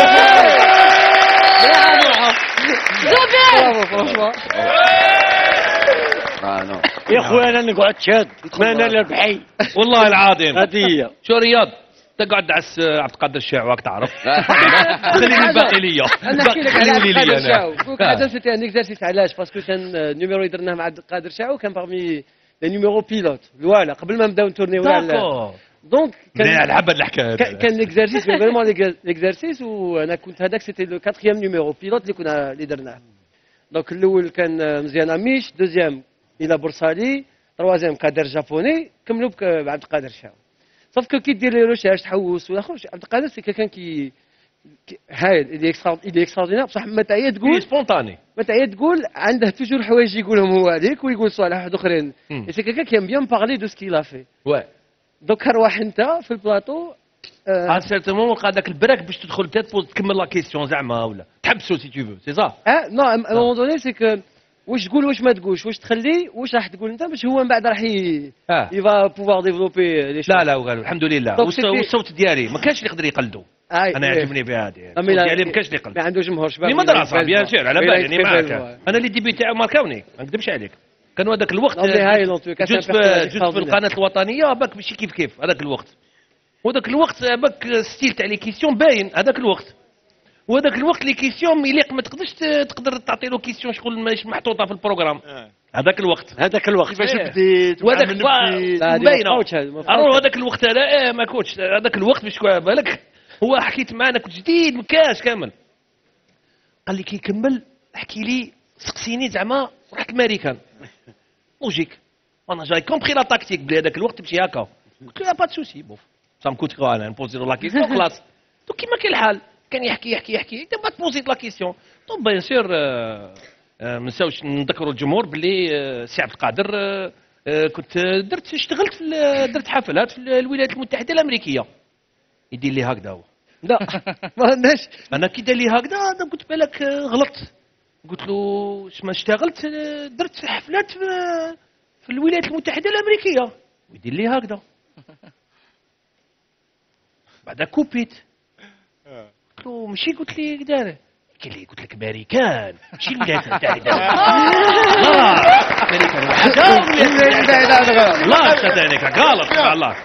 يا اخوي انا نقعد شاد ما انا ربحي والله العظيم هذه هي شو رياض تقعد دعس عبد القادر الشاعواك تعرف خليني الباقي ليا انا نحكي لك على عبد خليني القادر لي شاو انا دوك هذا سيتي ان اكزرسيس علاش باسكو كان نيميرو درناه مع عبد القادر شاو كان باغمي لي نيميرو بيلوت الوالا قبل ما نبداو نتورنيو داكور دونك مليح كان الحبه الحكايه كان كان ليكزارسيس فريمون ليكزارسيس وانا كنت هذاك سيتي لو كاتريام نيميرو بيلوت اللي كنا اللي درناه دونك الاول كان مزيان اميش دوزيام الى بورصالي تروازيام قادر جابوني كملوا بعبد القادر شاو صافي كي دير لي ريشيرش تحوس ولا خرج عبد القادر سي كان كي هايل اللي اكسترا اللي اكستراordinaire بصح ما تعيا تقول سبونتاني ما تعيا تقول عنده توجور حوايج يقولهم هو عليك ويقول صالح واحد اخرين سي كيكا كي ام بيان بارلي دو سكي لا في واه دوك روح انت في البلاطو ا سيرتو مومون لقى داك البراك باش تدخل تبوز تكمل لا كيسيون زعما ولا تحبسو سي تو فو سي صا اه نو ا مون دوني سي كو واش تقول واش ما تقولش واش تخلي واش راح تقول انت باش هو من بعد راح ي اه يفا بوفوار ديفلوبي لي لا لا وقالوا الحمد لله دونك والص- سيتي- والصوت ديالي ما كانش اللي يقدر يقلدو انا يعجبني في هذه الصوت ديالي ما كانش اللي يقلد ما عنده جمهور شباب لي مدرسه بيان سير على بالي يعني معاك انا اللي ديبي تاعو ماركاوني ما نكذبش عليك كانوا هذاك الوقت نو مي هايل اون تو كا جوت في جوت في القناه الوطنيه باك ماشي كيف كيف هذاك الوقت وهذاك الوقت باك ستيل تاع لي كيسيون باين هذاك الوقت وهذاك الوقت لي كيسيون يليق ما تقدرش ت- تقدر تعطي له كيسيون شغل مش محطوطه في البروغرام هذاك الوقت هذاك الوقت كيفاش إيه. بديت وهذاك وعمل فا- بديت. لا، هذه ما باينه فاوتش هذه، ما فاوتش. أروح هذاك الوقت انا ايه ما كنتش هذاك الوقت باش كوا بالك هو حكيت معنا كنت جديد مكاش كامل قال لي كي يكمل احكي لي سقسيني زعما رحت امريكان لوجيك انا جاي كومبري لا تاكتيك بلي هذاك الوقت تمشي هكا قلت له با سوسي بوف سا مكوت كوا انا نبوزي له لا كيسيون خلاص دوك كيما كاين الحال كان يحكي يحكي يحكي انت ما تبوزيت لا كيسيون طون بيان سور ما نساوش نذكروا الجمهور باللي آه، سي عبد القادر آه، آه، كنت درت اشتغلت في ال- درت حفلات في الولايات المتحده الامريكيه يدير لي هكذا هو لا ما عندناش. انا كي دار لي هكذا انا قلت بالك آه، غلطت قلت له شما اشتغلت آه، درت حفلات في, في الولايات المتحده الامريكيه ويدير لي هكذا بعدا كوبيت قلت له ماشي قلت لي كذا قال لي قلت لك امريكان ماشي الولايات المتحده امريكان وحده لا صدقني غلط والله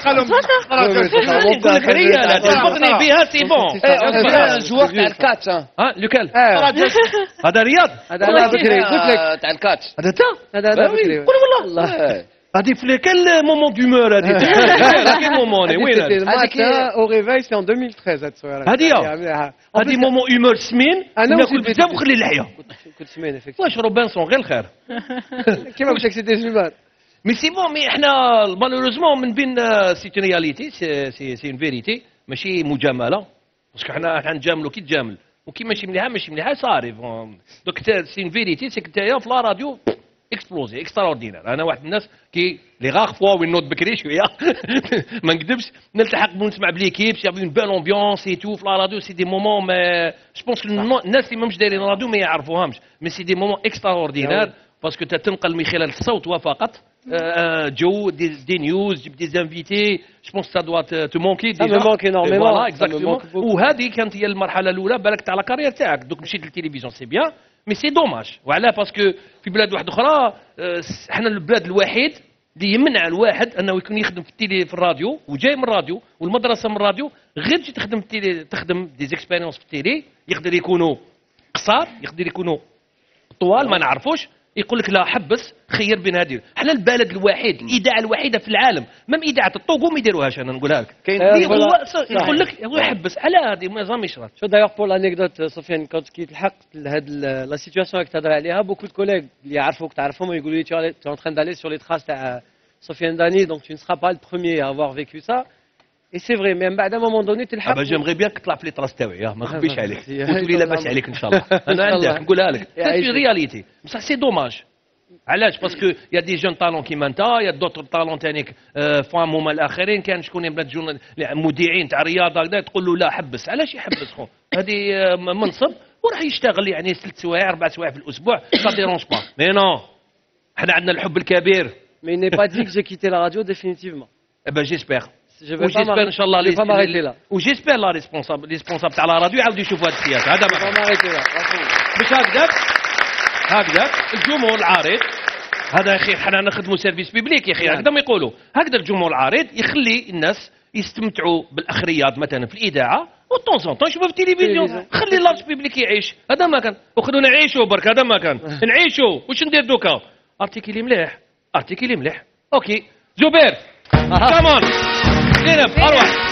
نقول لك ريال تسبقني فيها سي بون جوار تاع الكاتش ها ها لوكال آه. هذا رياض هذا انا بكري قلت لك تاع الكاتش هذا تا هذا انا بكري قول والله هذه في كل مومون دومور هذه كل مومون وين هذه الماتان او ريفاي سي ان ألفين وثلاثة هاد التصويره هذه هذه مومون هيومور سمين أنا ناكل وسيدي بزاف وخلي اللحيه كنت سمين افكت واش روبنسون غير الخير كيما قلت لك سيتي جمال. مي سي بون مي احنا مالوروزمون من بين سي اون رياليتي سي سي سي اون فيريتي ماشي مجامله باسكو حنا حنا نجاملو كي تجامل وكي ماشي مليحه ماشي مليحه صاري دوك سي اون فيريتي سي كنتايا في لا راديو اكسبلوزي اكسترا اوردينار انا واحد الناس كي لي غاغ فوا وين نوض بكري شويه ما نكذبش نلتحق ونسمع بليكيب سي اون بال امبيونس اي تو في لا راديو سي دي مومون ما جو بونس الناس اللي ماهمش دايرين راديو ما يعرفوهمش مي سي دي مومون اكسترا اوردينار باسكو تنقل من خلال الصوت وفقط جو دي, دي نيوز جيب دي انفيتي جو بونس سا دوا تو مونكي Ça me manque énormément. فوالا Ça me اكزاكتومون manque beaucoup. وهذه كانت هي المرحله الاولى بالك تاع لا كارير تاعك دوك مشيت للتلفزيون سي بيان مي سي دوماج وعلاه باسكو في بلاد واحده اخرى آه، حنا البلاد الوحيد اللي يمنع الواحد انه يكون يخدم في التيلي في الراديو وجاي من الراديو والمدرسه من الراديو غير تجي تخدم في التيلي تخدم دي زيكسبيريونس في التيلي يقدر يكونوا قصار يقدر يكونوا طوال ما نعرفوش يقول لك لا حبس خير بين هذه حنا البلد الوحيد الاذاعه الوحيده في العالم مام اذاعه الطوغو ما يديروهاش انا نقولها لك كاين اللي فوالا. هو س- يقول لك هو يحبس على هذه ما زعما يشرط شو دايوغ بور لانيكدوت سفيان كنت كي تلحق لهاد لا سيتواسيون اللي تهضر عليها بوكو دو كوليغ اللي يعرفوك تعرفهم يقولوا لي tu es en train d'aller sur les traces تاع سفيان داني donc tu ne seras pas le premier à avoir vécu ça et c'est vrai mais بعد un moment donné تلحق ابا جيمغي بيان تطلع في لي تراس تاعي ما نخبيش عليك ميرسي. قلت لي لاباس عليك ان شاء الله انا عندك نقولها لك يعيشك. سي رياليتي بصح سي دوماج علاش باسكو يا دي جون طالون كيما انت يا دوتر طالون تانيك فام هما الاخرين كان شكون بلاد جون مذيعين تاع رياضه هكذا تقول له لا حبس علاش يحبس خو هذه آه، منصب وراح يشتغل يعني ثلاث سوايع اربع سوايع في الاسبوع سا ديرونج با مي نو حنا عندنا الحب الكبير mais il n'est pas dit que j'ai quitté la radio définitivement. ابا جيسبيغ Je vais pas وجيسبر ان شاء الله je vais pas m'arrêter là. وجيسبر لا ريسبونسابل ريسبونسابل تاع لا راديو يعاودوا يشوفوا هذه السياسه هذا Je vais ما pas m'arrêter là. franchement. مش هكذاك هكذاك الجمهور العريض هذا يا اخي حنا نخدموا سيرفيس بيبليك يا اخي هكذا ما يقولوا هكذا الجمهور العريض يخلي الناس يستمتعوا بالاخريات مثلا في الاذاعه وطون سون طون يشوفوا في التلفزيون تلفزيون. خلي اللارج بيبليك يعيش هذا ما كان وخلونا نعيشوا برك هذا ما كان نعيشوا واش ندير دوكا ارتيكلي مليح ارتيكلي مليح اوكي زبير كمان زينب اروح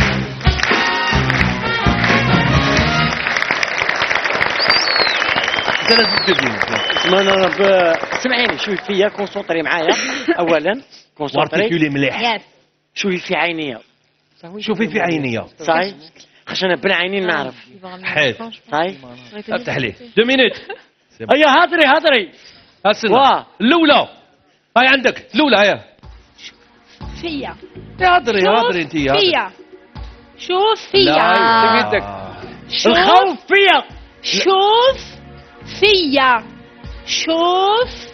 انت لازم تبدي ما انا ب- سمعيني شوفي فيا كونسونطري معايا اولا كونسونطري وارتيكولي مليح Yes. شوفي في عينيا شوفي في عينيا صاي خاش انا بالعينين نعرف حيت صاي افتح ليه دو مينوت هيا هضري هضري هالسنة واه. الاولى هاي عندك الاولى هيا فيا يا هضري شوف هضري انت يا هضري. فيا شوف فيا لا بيدك. شوف الخوف فيا شوف فيا شوف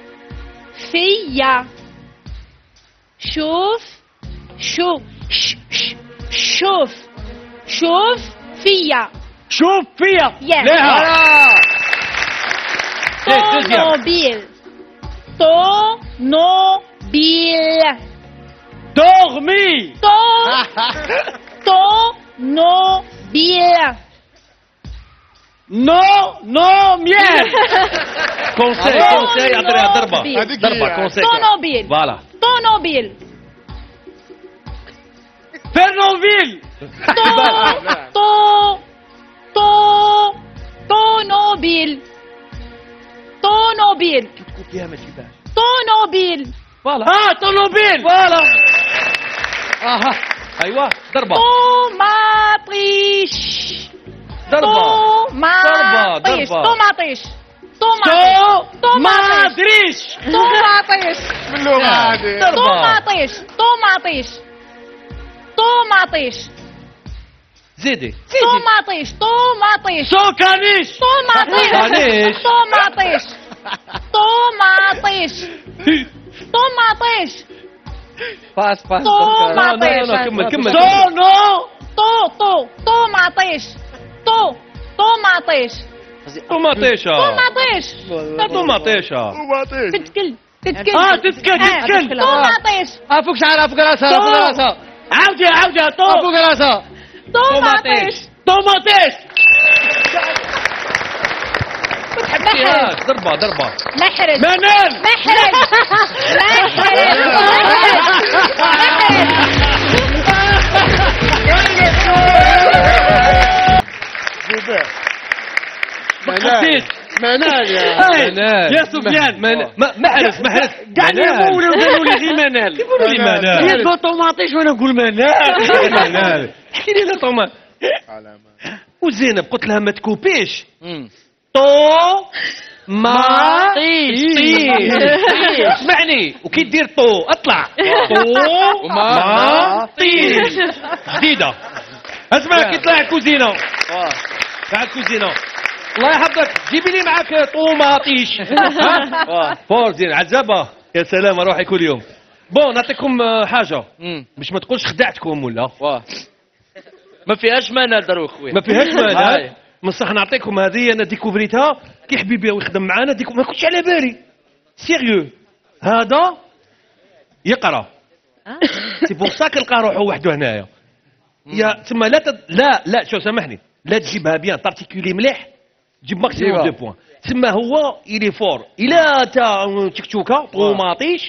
فيا شوف شوف ش- ش- شوف شوف فيا شوف فيا Yes. ليها ليه دوزيام طونوبيل طونوبيل دورمي طون طونوبيل نو نو ميال كونساي كونساي هضري ضربة هذيك ضربة كونساي طونوبيل فوالا طونوبيل فيرنونفيل طون طون طون طونوبيل طونوبيل كوبيها ما تجيبهاش طونوبيل فوالا اه طونوبيل فوالا اها ايوا ضربة طوماطيش ضربة طوماطيش ضربة. طوماطيش تو طوماطيش ما ادريش طوماطيش باللغة هذه ضربة. طوماطيش طوماطيش طوماطيش زيدي طوماطيش طوماطيش سوكانيش طوماطيش طوماطيش. طوماطيش طوماطيش طوماطيش باس باس لا لا طوماطيش لا كمل كمل سونو طو طو طوماطيش طو طوماطيش طوماطيشة طوماطيش طوماطيشة تتكل تتكل اه تتكل تتكل طوماطيش فوق شعرها فوق راسها فوق راسها عاودي عاودي تو فوق راسها طوماطيش طوماطيش تحبسيهاش ضربة ضربة محرج منال محرج محرج منال منال يا منال. يا سفيان من- ما- محرز محرز قاعد يقولوا قالوا لي غير منال يقولوا لي منال يقول طوماطيش وانا نقول منال منال احكي لي لا طوما وزينب قلت لها ما تكوبيش طو ما طيش طيش اسمعني وكي دير طو اطلع طو ما طيش جديدة اسمع كي طلع كوزينة مع الكوزينة الله يحفظك جيبي لي معاك طوماطيش فور زين عزابة يا سلام روحي كل يوم بون نعطيكم آه، حاجة باش ما تقولش خدعتكم ولا ما فيهاش منال دروك خويا ما فيهاش مال هاي. من صح نعطيكم هذه انا ديكوفريتها كي حبيبي ويخدم معانا ديكو ما كنتش على بالي سيريو هذا يقرا سي بور سا كنلقى روحه وحده هنايا يا تما لا تد... لا لا شو سامحني لا تجيبها بيان تارتيكولي مليح جيب ماكسيموم دو بوان تما هو إلي فور الى تا تشكشوكه طوماطيش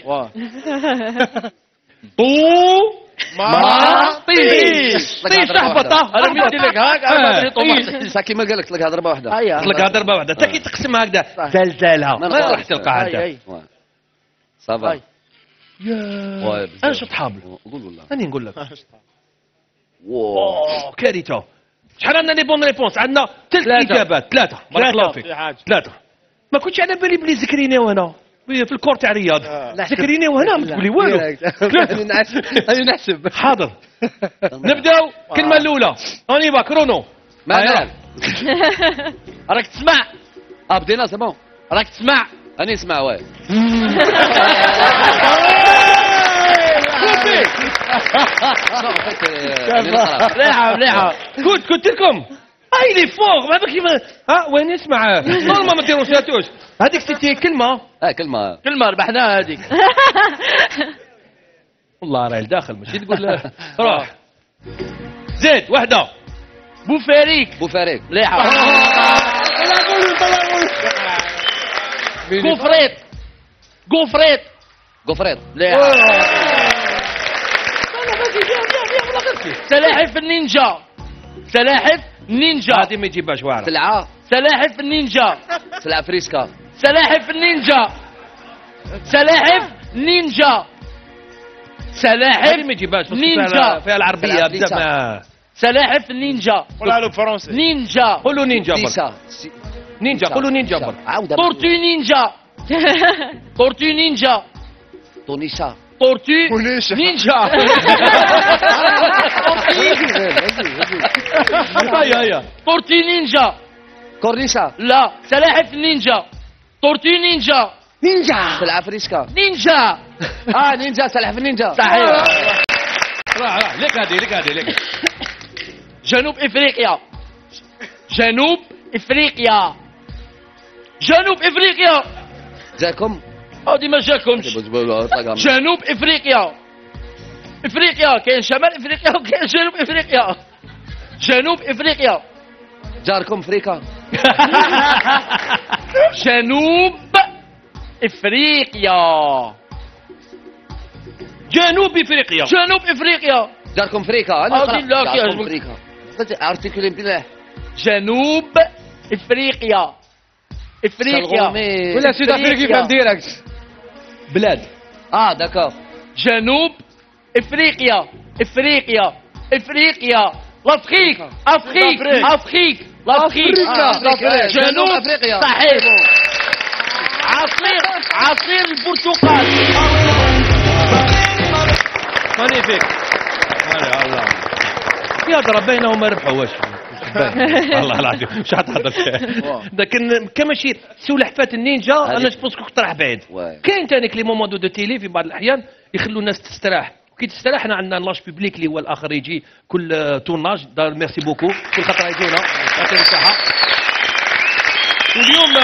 طو ما طيش طيش تهبطه انا مدي لك هاك انا طوماطيش صح كيما قال لك تلقى ضربه واحده هيا تلقى ضربه واحده حتى كي تقسم هكذا زلزالها ما راح تلقى هاي هذا هاي صافا هاي. يا انا شفت حابل قول والله راني نقول لك واو اوه كارثه شحال عندنا لي بون ريبونس عندنا ثلاث ثلاثة. اجابات ثلاثه بارك الله فيك في حاجة. ثلاثه ما كنتش على بالي بلي ذكريني وانا في الكور تاع رياض ذكريني وانا ما تقولي والو انا نحسب حاضر نبداو الكلمه الاولى راني با كرونو منال راك تسمع اه بدينا سي بون راك تسمع راني نسمع واه مليحه مليحه كنت قلت لكم هاي لي فوق ما كيما ها وين نسمع نورمال ما ديرونساتوش هذيك سيتي كلمه اه كلمه كلمه ربحناها هذيك والله راهي لداخل ماشي تقول لا روح زيد وحده بوفاريك بوفاريك مليحه كوفريت كوفريت غفريط مليحه سلاحف النينجا سلاحف نينجا هذه ما يجيبهاش واعره سلعه سلاحف النينجا سلعه فريسكا سلاحف النينجا سلاحف نينجا سلاحف هذه ما يجيبهاش بس نينجا. فيها- فيها العربيه سلعة بزاف فرنسا. ما- سلاحف النينجا قولها له فرنسي نينجا قولوا نينجا برك ديسا نينجا قولوا نينجا برك عاود تورتو نينجا تورتو نينجا تونيشا تورتو بوليشة. نينجا هيا هيا تورتو نينجا كورنيشا لا سلاحف النينجا تورتو نينجا نينجا سلعه فريسكا نينجا اه نينجا سلحف النينجا صحيح راح راح ليك هذه ليك هذه ليك جنوب افريقيا جنوب افريقيا جنوب افريقيا جاكم هادي ما جاكمش جنوب افريقيا افريقيا كاين شمال افريقيا وكاين جنوب افريقيا جنوب افريقيا جاركم فريكا جنوب افريقيا جنوب افريقيا جنوب افريقيا جاركم فريكا هادي لا جاركم كيعجبك. فريكا ارتيكولي مليح جنوب افريقيا افريقيا سلغومي. ولا سود افريقيا فهم ديريكت بلاد اه داكور جنوب افريقيا افريقيا افريقيا لافريك افريك افريك لافريك أفريقيا. جنوب أفريقيا. صحيح عصير عصير البرتقال مانيفيك. الله يا ترى بينهم ما ربحوا واش والله العظيم مش حتحضر لكن كما شي سلحفات النينجا انا جبونس كنت راح بعيد. كاين ثاني لي مومون دو تيلي في بعض الاحيان يخلوا الناس تستراح. كي تستراح حنا عندنا لاج بوبليك اللي هو الاخر يجي كل تورناج دار ميرسي بوكو كل خطره يجونا يعطيهم الصحه. واليوم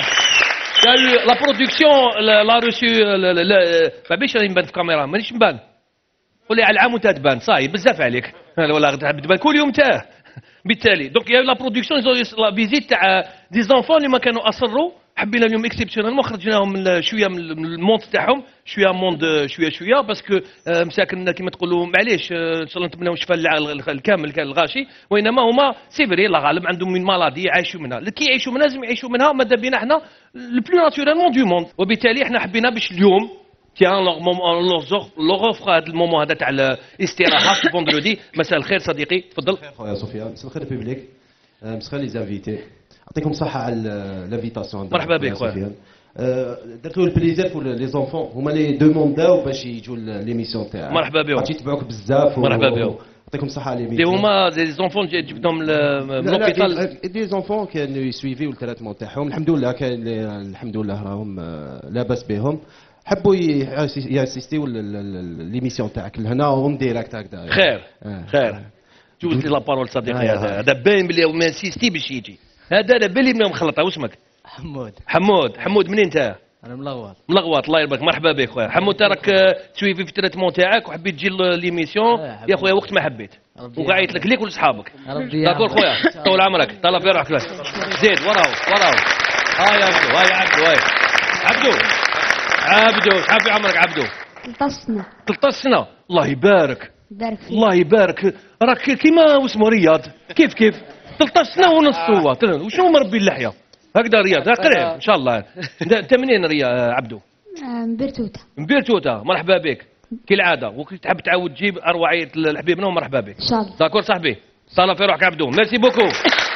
لا برودكسيون لا روسي ما بيش راني نبان في الكاميرا مانيش نبان. قول لي على العام وانت تبان صاي بزاف عليك ولا تحب تبان كل يوم تاه. بالتالي دونك يا لا برودكسيون لا فيزيت تاع دي زونفون اللي ما كانوا اصروا حبينا اليوم اكسبسيونيلمون خرجناهم من شويه من الموند تاعهم شويه موند شويه شويه باسكو مساكن كما تقولوا معليش ان شاء الله نتمناو الشفاء الكامل كان الغاشي وانما هما سي فري الله غالب عندهم من مالادي يعيشوا منها اللي كيعيشوا منها لازم يعيشوا منها ماذا بينا احنا لو بلو ناتورالمون دو موند. وبالتالي احنا حبينا باش اليوم تيان لوغ مومون لوغ اوفر هذا المومون هذا تاع الاستراحه في فوندردي. مساء الخير صديقي تفضل. خويا سفيان مساء الخير البوبليك مساء لي زانفيتي يعطيكم الصحه على لافيتاسيون. مرحبا بك خويا. درتو البليزير بور لي زونفون هما لي دومونداو باش يجوا ليميسيون تاعك. مرحبا بهم. عرفتي يتبعوك بزاف. مرحبا بهم. يعطيكم الصحه على لي هما لي زونفون جبتهم لوبيتال. دي زونفون كانوا يسويفيو التريتمون تاعهم الحمد لله كاين الحمد لله راهم لاباس بهم. حبوا ياسيستيو ليميسيون تاعك لهنا اون ديريكت هكذا. خير خير جوز لي لابارول صديقي. هذا هذا باين بلي ما انسيستي باش يجي. هذا على بالي بلي مخلطه. واسمك؟ حمود. حمود حمود منين انت؟ انا ملغوط. ملغوط الله يربك. مرحبا بك خويا حمود. راك تسويفي في التريتمون تاعك وحبيت تجي ليميسيون يا خويا وقت ما حبيت وقعيت لك ليك ولصحابك. داكور خويا طول عمرك طلع في روحك. زيد وراو وراو. ها يا عبدو ها يا عبدو هاي عبدو عبدو شحال في عمرك عبدو؟ ثلاث سنين. ثلاث سنين الله يبارك. بارك فيك. الله يبارك. راك كيما واسمه رياض كيف كيف ثلاث سنين ونص هو. وشنو مربي اللحيه هكذا رياض قريب ان شاء الله. انت منين ريا عبدو؟ من بيرتوتا. من بيرتوتا. مرحبا بك كالعاده. وكي تحب تعاود تجيب اروعيه الحبيب منهم مرحبا بك. ان شاء الله. داكور صاحبي طالع في روحك عبدو. ميرسي بوكو.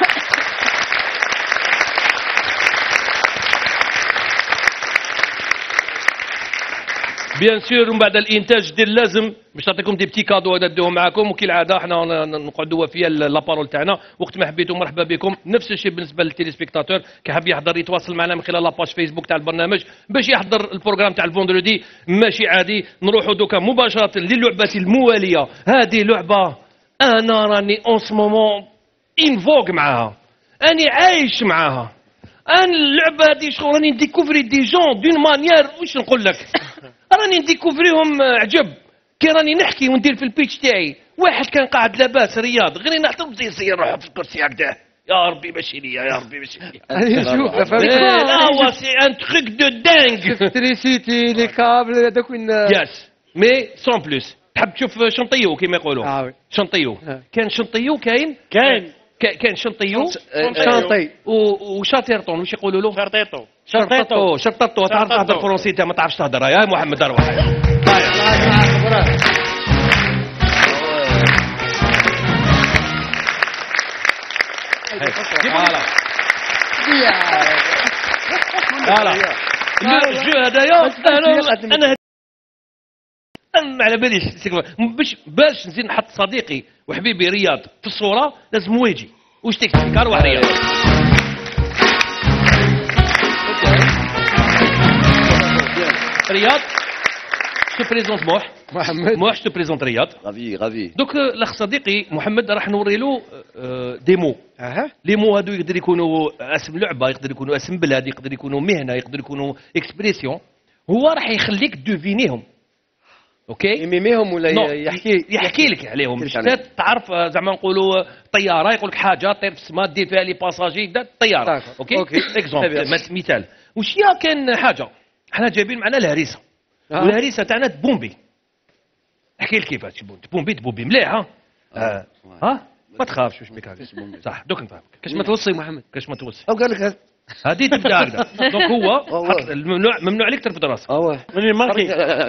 بيان سور من بعد الانتاج ديال لازم باش نعطيكم دي بتي كادو هذا نديهم معاكم وكالعاده حنا نقعدوا وفيا لابارول تاعنا وقت ما حبيتوا مرحبا بكم. نفس الشيء بالنسبه للتيليسبيكتاتور كي حاب يحضر يتواصل معنا من خلال لاباج فيسبوك تاع البرنامج باش يحضر البروغرام تاع الفوندردي ماشي عادي. نروحوا دوكا مباشره للعبه المواليه. هذه لعبه انا راني اون سو مومون انفوغ معاها اني عايش معاها. انا اللعبه هذه شغل راني نديكوفري دي جون دون مانيير واش نقول لك راني نديكوفريهم عجب. كي راني نحكي وندير في البيتش تاعي واحد كان قاعد لاباس رياض غير نحطو زي زي نروح في الكرسي هكذا يا ربي ماشي ليا يا ربي ماشي ليا. شوف فهمت. لا هو سي ان تروك دو دانغ. الكتريسيتي لي كابل هذاك وين. يس مي سون بلوس. تحب تشوف شنطيو كيما يقولوا. اه وي شنطيو كان شنطيو كاين كاين كاين شنطيو شانطي وشاطيرطون واش يقولوا له؟ شرطيطو شرطيطو شرطيطو تعرف تهضر فرونسي انت ما تعرفش تهضر يا محمد اروح. فوالا الجو هذايا انا انا على باليش باش باش نزيد نحط صديقي وحبيبي رياض في الصوره لازم هو يجي واش تكتب كار واحد رياض. رياض جو بريزونت موح محمد موح جو بريزونت رياض. غافي غافي. دوك الاخ صديقي محمد راح نوري له ديمو. اها لي مو هادو يقدر يكونوا اسم لعبه يقدر يكونوا اسم بلاد يقدر يكونوا مهنه يقدر يكونوا اكسبريسيون. هو راح يخليك دوفينيهم. اوكي يميميهم ولا يحكي يحكي لك عليهم باش تعرف زعما نقولوا طياره يقول لك حاجه طير في السماء دير فيها لي باساجي اوكي اوكي اكزومبل مثال. واش هي كان حاجه حنا جايبين معنا الهريسه آه. والهريسه تاعنا تبومبي. احكي لك كيفاش تبومبي تبومبي مليح ها ها آه. ما تخافش واش بك هكا صح دوك نفهمك. كاش ما توصي محمد كاش ما توصي او قال لك هذه تبدا هكذا دونك هو حط- الممنوع ممنوع عليك ترفد راسك اه من الماكي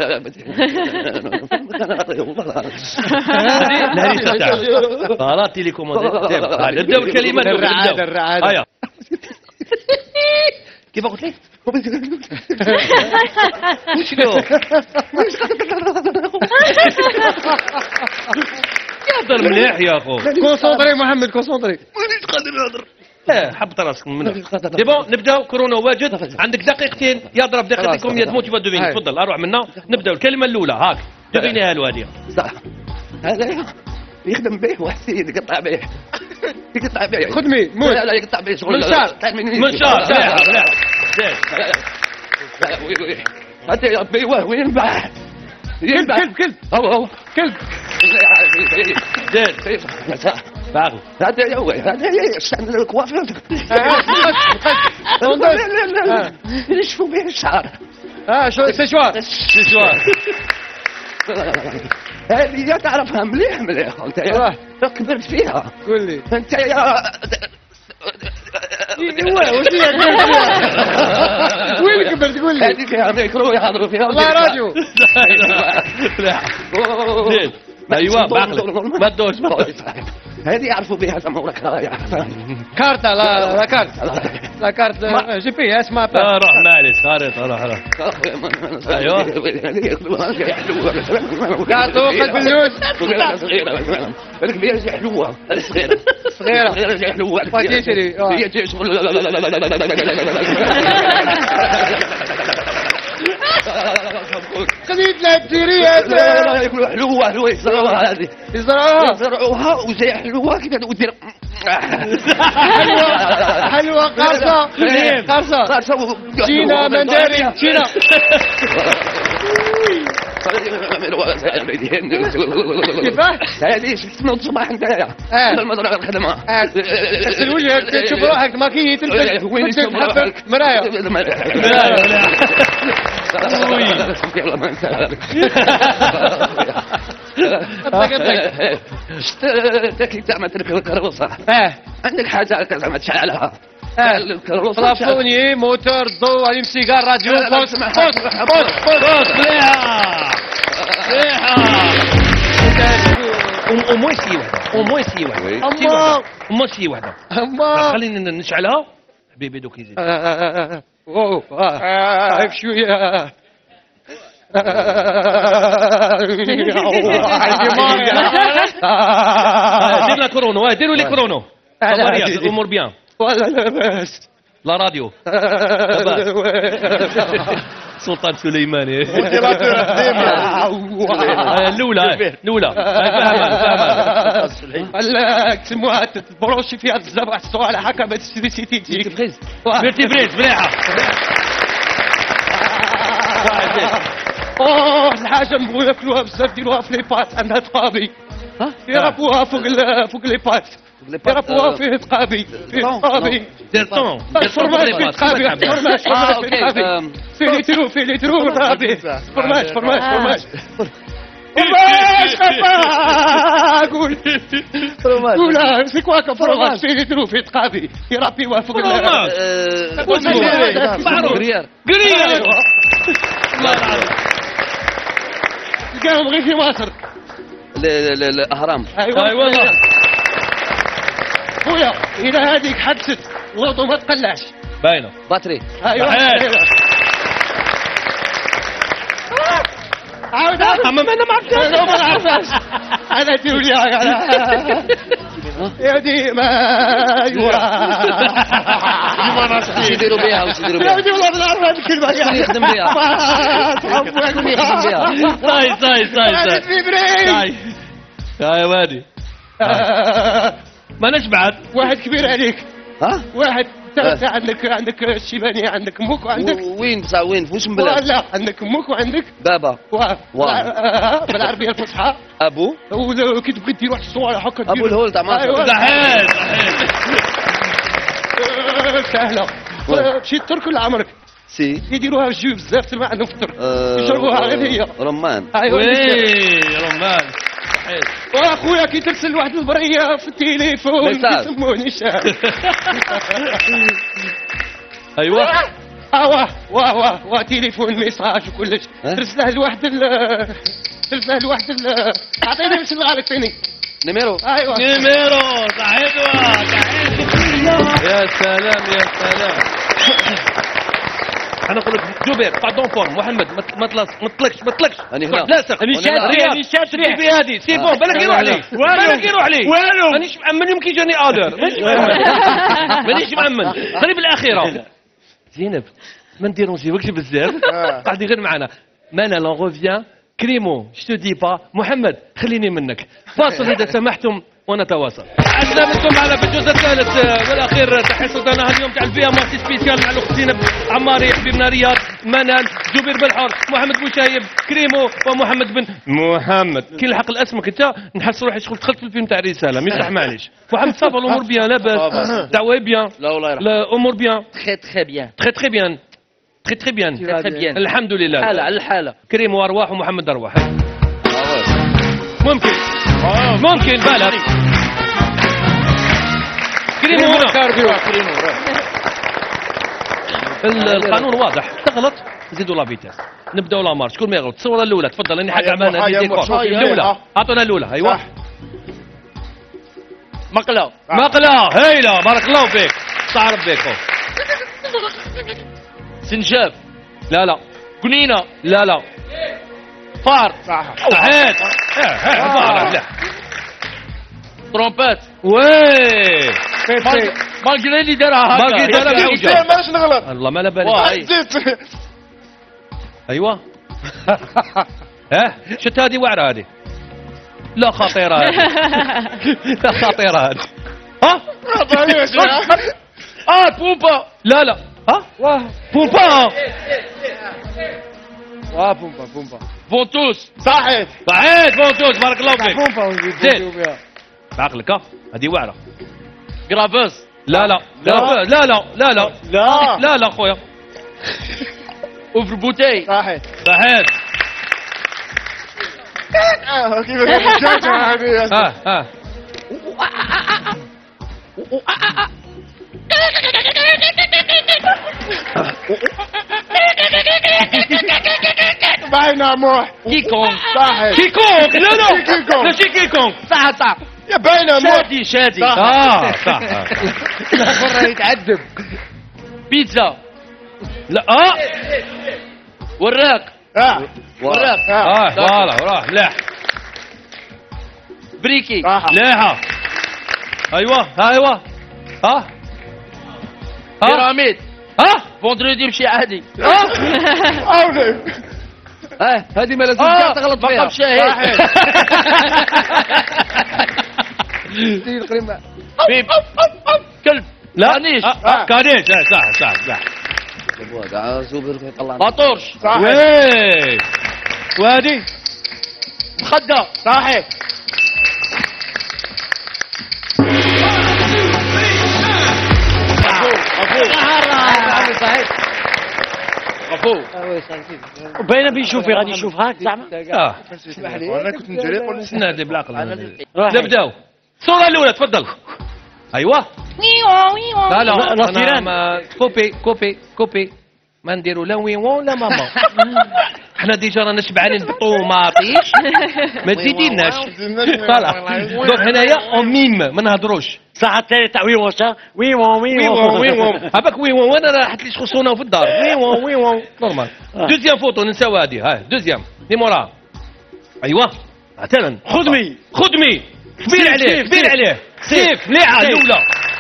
الهريسه تاعك فوالا تيليكوموند نبداو الكلمات الرعاده نبداو الرعاده هيا كيف قلت لك؟ شنو؟ يهضر مليح يا اخو كونسونطري محمد كونسونطري اه حبط راسك من هنا دي بون نبداو كورونا واجد عندك دقيقتين يضرب دقيقتكم يا تموت يبدو بينك تفضل اروح منا نبداو الكلمه الاولى هاك دغينيها له هذه هذا يخدم به وحسين يقطع به يقطع به خدمي موت لا لا يقطع به شغل منشار منشار مليح مليح زين حتى يربي وهو ينبح ينبح كلب كلب هو هو كلب زين باغي هذا يا هو هذا يستعمل الكوافير نقص لا لا لا يشفوا به الشعر اه شو سيشوار سيشوار هذه يا تعرفها مليح مليح انت آه. يا كبرت فيها قول لي انت يا وين كبرت قول لي هذه فيها ميكرو يحضروا فيها والله راديو زين ايوه بعقلك ما تدورش هذه يعرفوا بها تمورك كارتا لا لا كارت لا كارت جي بي اس ما لا روح معلش خارطه روح روح ايوه كارتو قلب اللوز الكبيرة حلوة الصغيرة صغيرة الصغيرة حلوة باتيسري هي جيش خليت لها التيريات يقولوا حلوة حلوة يزرعوها هذه يزرعوها يزرعوها وزي حلوة كذا ودير حلوة حلوة قرصة قرصة قرصة جينا منداري جينا كيفاه؟ هذه شفت من الصباح انت يا المزرعة الخدمة تغسل وجهك تشوف روحك ماكية تلبس وين تشوف تحفك مرايا يلا ما انسى تاكل تعمل تلك الكروسة اه عندك حاجة كذا ما تشعلها الكروسة بلافوني موتور ضوء عليهم سيجار راديو بوس بوس بوس بوس مليحه مليحه ومو شي وحده ومو شي وحده أما ومو شي وحده أما خلينا نشعلها حبيبي دوك يزيد اوه اه شوية دير لنا كورونا ديروا لي كورونا الامور بيان ولا لاباس لا راديو سلطان سليماني الاولى الاولى فاهمها تسموها تبروشي فيها الزبع السؤال هكا ما تشري سيتي تجيك بريز بيرتي بريز مليحه اوه الحاجه نبغوا ياكلوها بزاف ديروها في لي بات عندها تقابي يربوها فوق فوق لي بات يربوها فيه تقابي فيه تقابي دير طون فرماج فيه تقابي فرماج فرماج فيه تقابي فيه ليترو فيه ليترو رابي فرماج فرماج فرماج فرماج قول قول سي كوا كا فرماج فيه ليترو فيه تقابي يربيوها فوق معروف قريار قريار لقاهم غير في مصر الاهرام اي والله خويا اذا هذيك حدثت وضو ما تقلعش باينه باتري ايوه عاود عاود اما انا ما عرفتش انا ما عرفتش انا تقول لي يا دي ما ايوه وش يديروا بها وش يديروا يا بها دي والله ما نعرف هذه الكلمه شنو يخدم بها صاي صاي صاي صاي في بريك صاي يا وادي ما نشبعت واحد كبير عليك ها واحد انت عندك عندك الشيبانيه عندك امك وعندك وين بصح وين في وش من بلاد لا عندك امك وعندك بابا و واه. بالعربيه الفصحى ابو وكي تبغي دير واحد الصوالح هكا ابو الهول تاع مصر صحيح سهله مشيت ترك ولا عمرك سي يديروها بالجو بزاف تما عندهم في الترك آه، يشربوها غير هي رمان ايوا وي رمان واخويا كي ترسل واحد البريه في التليفون ميساج. يسموني شاب ايوه اه واه واه واه واه تليفون ميساج وكلش ترسله لواحد ال ترسله لواحد ال اعطيني باش نغالك فيني نيميرو ايوه نيميرو صحيتوا يا سلام يا سلام. انا نقول لك جوبير بعدون فورم محمد ما تطلقش ما تطلقش ما تطلقش أنا هنا. لاصق أنا شاد فيه، أنا شاد فيه. في هذه سي بون بالك يروح عليه بالك يروح عليه والو. مانيش مأمن يمكن جاني اودر مانيش مأمن مانيش مأمن قريب الاخيره. زينب ما نديرونجيوكش بزاف قاعدين غير معنا مانا لون روفيان كريمو جو دي با محمد خليني منك فاصل اذا سمحتم ونتواصل. عزمتكم معنا في الجزء الثالث والاخير تحية سلطانها اليوم تاع الفئة مارتي سبيسيال مع الاخت زينب عماري حبيبنا رياض منال جبير بالحر محمد بوشايب كريمو ومحمد بن محمد كي نلحق الاسمك انت نحس روحي شغل دخلت في الفيلم تاع الرساله ما يصح معليش. محمد صافا الامور بيان لاباس دعوه بيان لا والله يرحمه الامور بيان تخي تخي بيان تخي تخي بيان تخي تخي بيان تخي بيان الحمد لله الحالة على الحالة كريم وارواح ومحمد ارواح ممكن ممكن بالك كريم هنا القانون واضح تغلط زيدوا لا فيتاس نبداو لا مارش شكون ما يغلط الصوره الاولى تفضل اني حق عملنا الاولى اعطونا الاولى ايوه مقلة مقلة هايله بارك الله فيك تعرف بيك سنجاب لا لا قنينة لا لا فار صحيت فار لا ترومبات وي مالجري اللي دارها هكا مالجري دارها ماش نغلط الله ما لا بالي زيت ايوه ها شت هذه وعره هذه لا خطيره هذه لا خطيره هذه ها اه بومبا لا لا ها واه بومبا واه بومبا بومبا فونتوس صحيح صحيت فونتوس بارك الله فيك بومبا زين بعقلك ها هذه وعره جرافوس لا لا لا لا لا لا لا لا لا لا خويا اوفر بوتي صحيح صحيت اه كيف الدجاجة هذه ها ها باينة موح كي كونغ صحيح كي كونغ لا لا كي كونغ. ماشي كي كونغ صح صح يا باينة موح شادي شادي اه صح مرة يتعذب بيتزا لا اه وراق اه وراق اه فوالا راح ملاح بريكي مليحة ايوه ايوه ها ها بيراميد ها فوندريدي مشي عادي اولي اه هذه ما لازم اه تغلط فيها مقام شاهد بيب كلب لا كانيش آه، كانيش لا صح صح صح باطورش وي وهذه مخدة صحيح غفو وبين بيشوفي غادي يشوف هاك زعما اه انا كنت نجري قول نادي بالعقل نبداو الصورة الأولى تفضل أيوه لا لا لا، أنا فيران. ما كوبي كوبي كوبي ما نديروا لا ويوون لا ماما احنا ديجا رانا شبعانين بالطوماطيش ما تزيديناش فوالا دونك هنايا اون ميم ما نهضروش الساعة الثانية تاع وي وون سا وي وون وي ويوون وون ويوون هباك ويوون وانا راحت لي خصونا في الدار ويوون ويوون نورمال دوزيام فوتو ننساو هادي ها دوزيام دي مورا ايوه مثلا خدمي خدمي كبير سيف، عليه سيف، كبير سيف. عليه سيف مليحه سيف. الاولى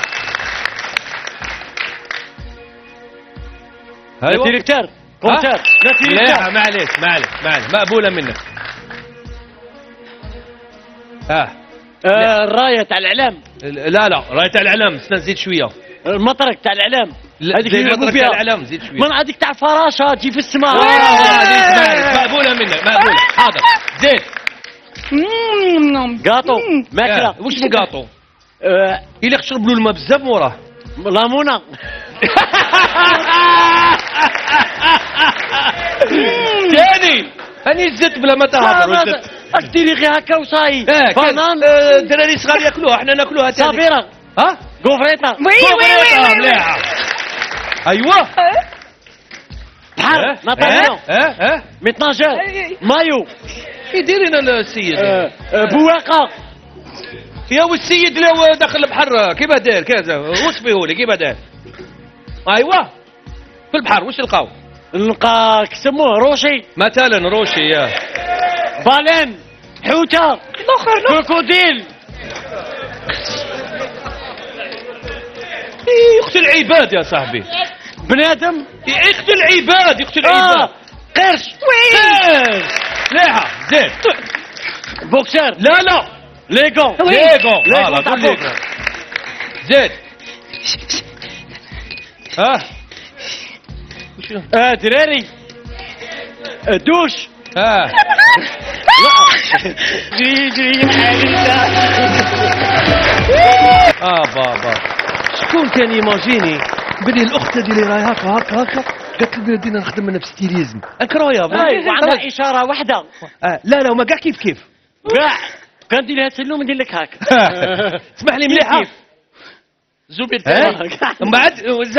ايوه ديريكتور كونتور لا مليحه ديريكتور معليش معليش معليش مقبوله منك اه آه، الراية تاع الإعلام لا لا راية الاعلام استنى زيد شويه المطرق تاع الإعلام لا، هذيك زيد اللي يلعبوا المطرق فيها. تاع الإعلام، زيد شوية. من هذيك تاع فراشة تجي في السماء آه، هذيك معليش، مقبوله منك مقبوله حاضر زيد قاطو ماكلة آه، وش القاطو؟ آه، إلا شرب له الماء بزاف موراه لامونة ثاني هاني زدت بلا ما تهضر وزدت. اش ديري غير هكا وصاي اه بانان آه، الدراري صغار ياكلوها احنا ناكلوها ثاني صافيرة ها؟ قوفريطة كوبريطة مليحة ايوه بحر نطاليون اه اه ميتناجور مايو يدير لنا السيد بواقه يا والسيد لو دخل البحر كيف دار كذا وصفيه لي كيف دار ايوه في البحر واش لقاو نلقى كسموه روشي مثلا روشي يا بالين حوته كروكوديل يقتل عباد يا صاحبي بنادم يقتل عباد يقتل آه. عباد قرش قرش لا زيد بوكسر لا لا ليغون ليغون ليغون تاع ليغون زيد اه اه دراري آه، دوش اه جري جري اه بابا شكون كان يماجيني بلي الاخت هذه اللي راهي هكا هكا هكا قالت لي بدينا نخدم انا في ستيليزم انكرويابل وعندها اشاره واحده آه لا لا هما كاع كيف كيف كاع كان ندير لها سلوم ندير لك هاك اسمح لي مليحه زبير من بعد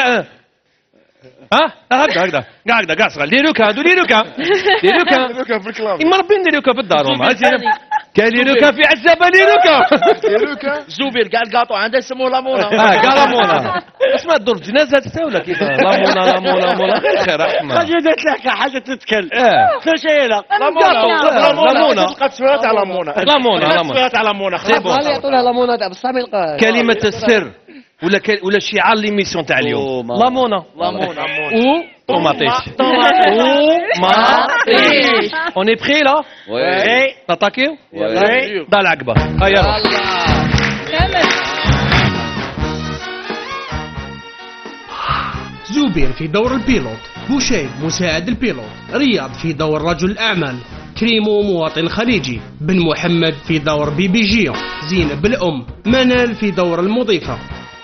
ها هكذا هكذا قاع هكذا قاع صغير ليروكا هادو ليروكا ليروكا لوكا في الكلاب إما ربي ليروكا في الدار هما كاين ليروكا في عزابه ليروكا لوكا زبير قال قاطو عنده يسموه لامونا اه قال لامونا اسمها دور الجنازه تساولا كيف لامونا لامونا لامونا غير خير رحمه حاجه درت لك حاجه تتكل اه شنو هي لا لامونا تلقى تسويات على لامونا لامونا لامونا تسويات على لامونا سي بون اللي يعطوا لها لامونا تاع بصح ما يلقاهاش كلمه السر ولا كل... ولا شعار ليميسيون تاع اليوم لامونا لامونا او طوماطيش او ماطيش اوني بخي لا وي نطاكيو وي ضع العقبه هيا زوبير في دور البيلوت، بوشير مساعد البيلوت، رياض في دور رجل الأعمال، كريمو مواطن خليجي، بن محمد في دور بيبي جيو، زينب الأم، منال في دور المضيفة.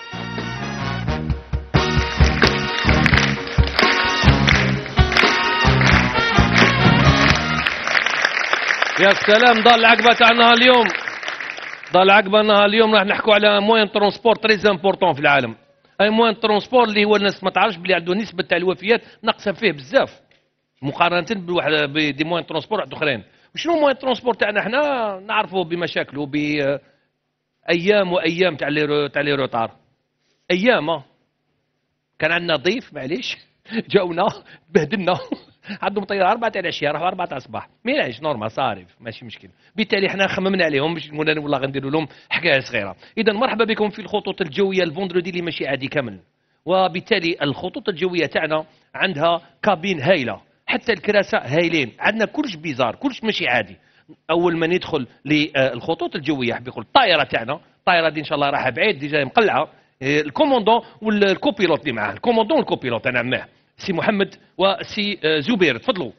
يا سلام ضل العقبه تاعنا اليوم ضل العقبه نهار اليوم راح نحكوا على موين ترونسبور تريز امبورطون في العالم. اي موين ترونسبور اللي هو الناس ما تعرفش بلي عنده نسبه تاع الوفيات ناقصه فيه بزاف مقارنه بواحد بدي موين ترونسبور واحد اخرين. وشنو موين ترونسبور تاعنا احنا نعرفوا بمشاكله بايام وايام تاع لي تاع لي روتار ايام كان عندنا ضيف معليش جاونا بهدلنا عندهم طياره أربعة تاع العشيه راحوا أربعة تاع الصباح ما يعيش نورمال صارف ماشي مشكل. بالتالي احنا خممنا عليهم باش نقول والله غنديروا لهم حكايه صغيره. اذا مرحبا بكم في الخطوط الجويه الفوندردي اللي ماشي عادي كامل. وبالتالي الخطوط الجويه تاعنا عندها كابين هايله حتى الكراسه هايلين عندنا كلش بيزار كلش ماشي عادي. اول ما ندخل للخطوط الجويه حاب يقول الطائره تاعنا الطائره دي ان شاء الله راح بعيد ديجا مقلعه الكوموندون والكوبيلوت اللي معاه الكوموندون والكوبيلوت انا معاه سي محمد وسي زبير تفضلوا.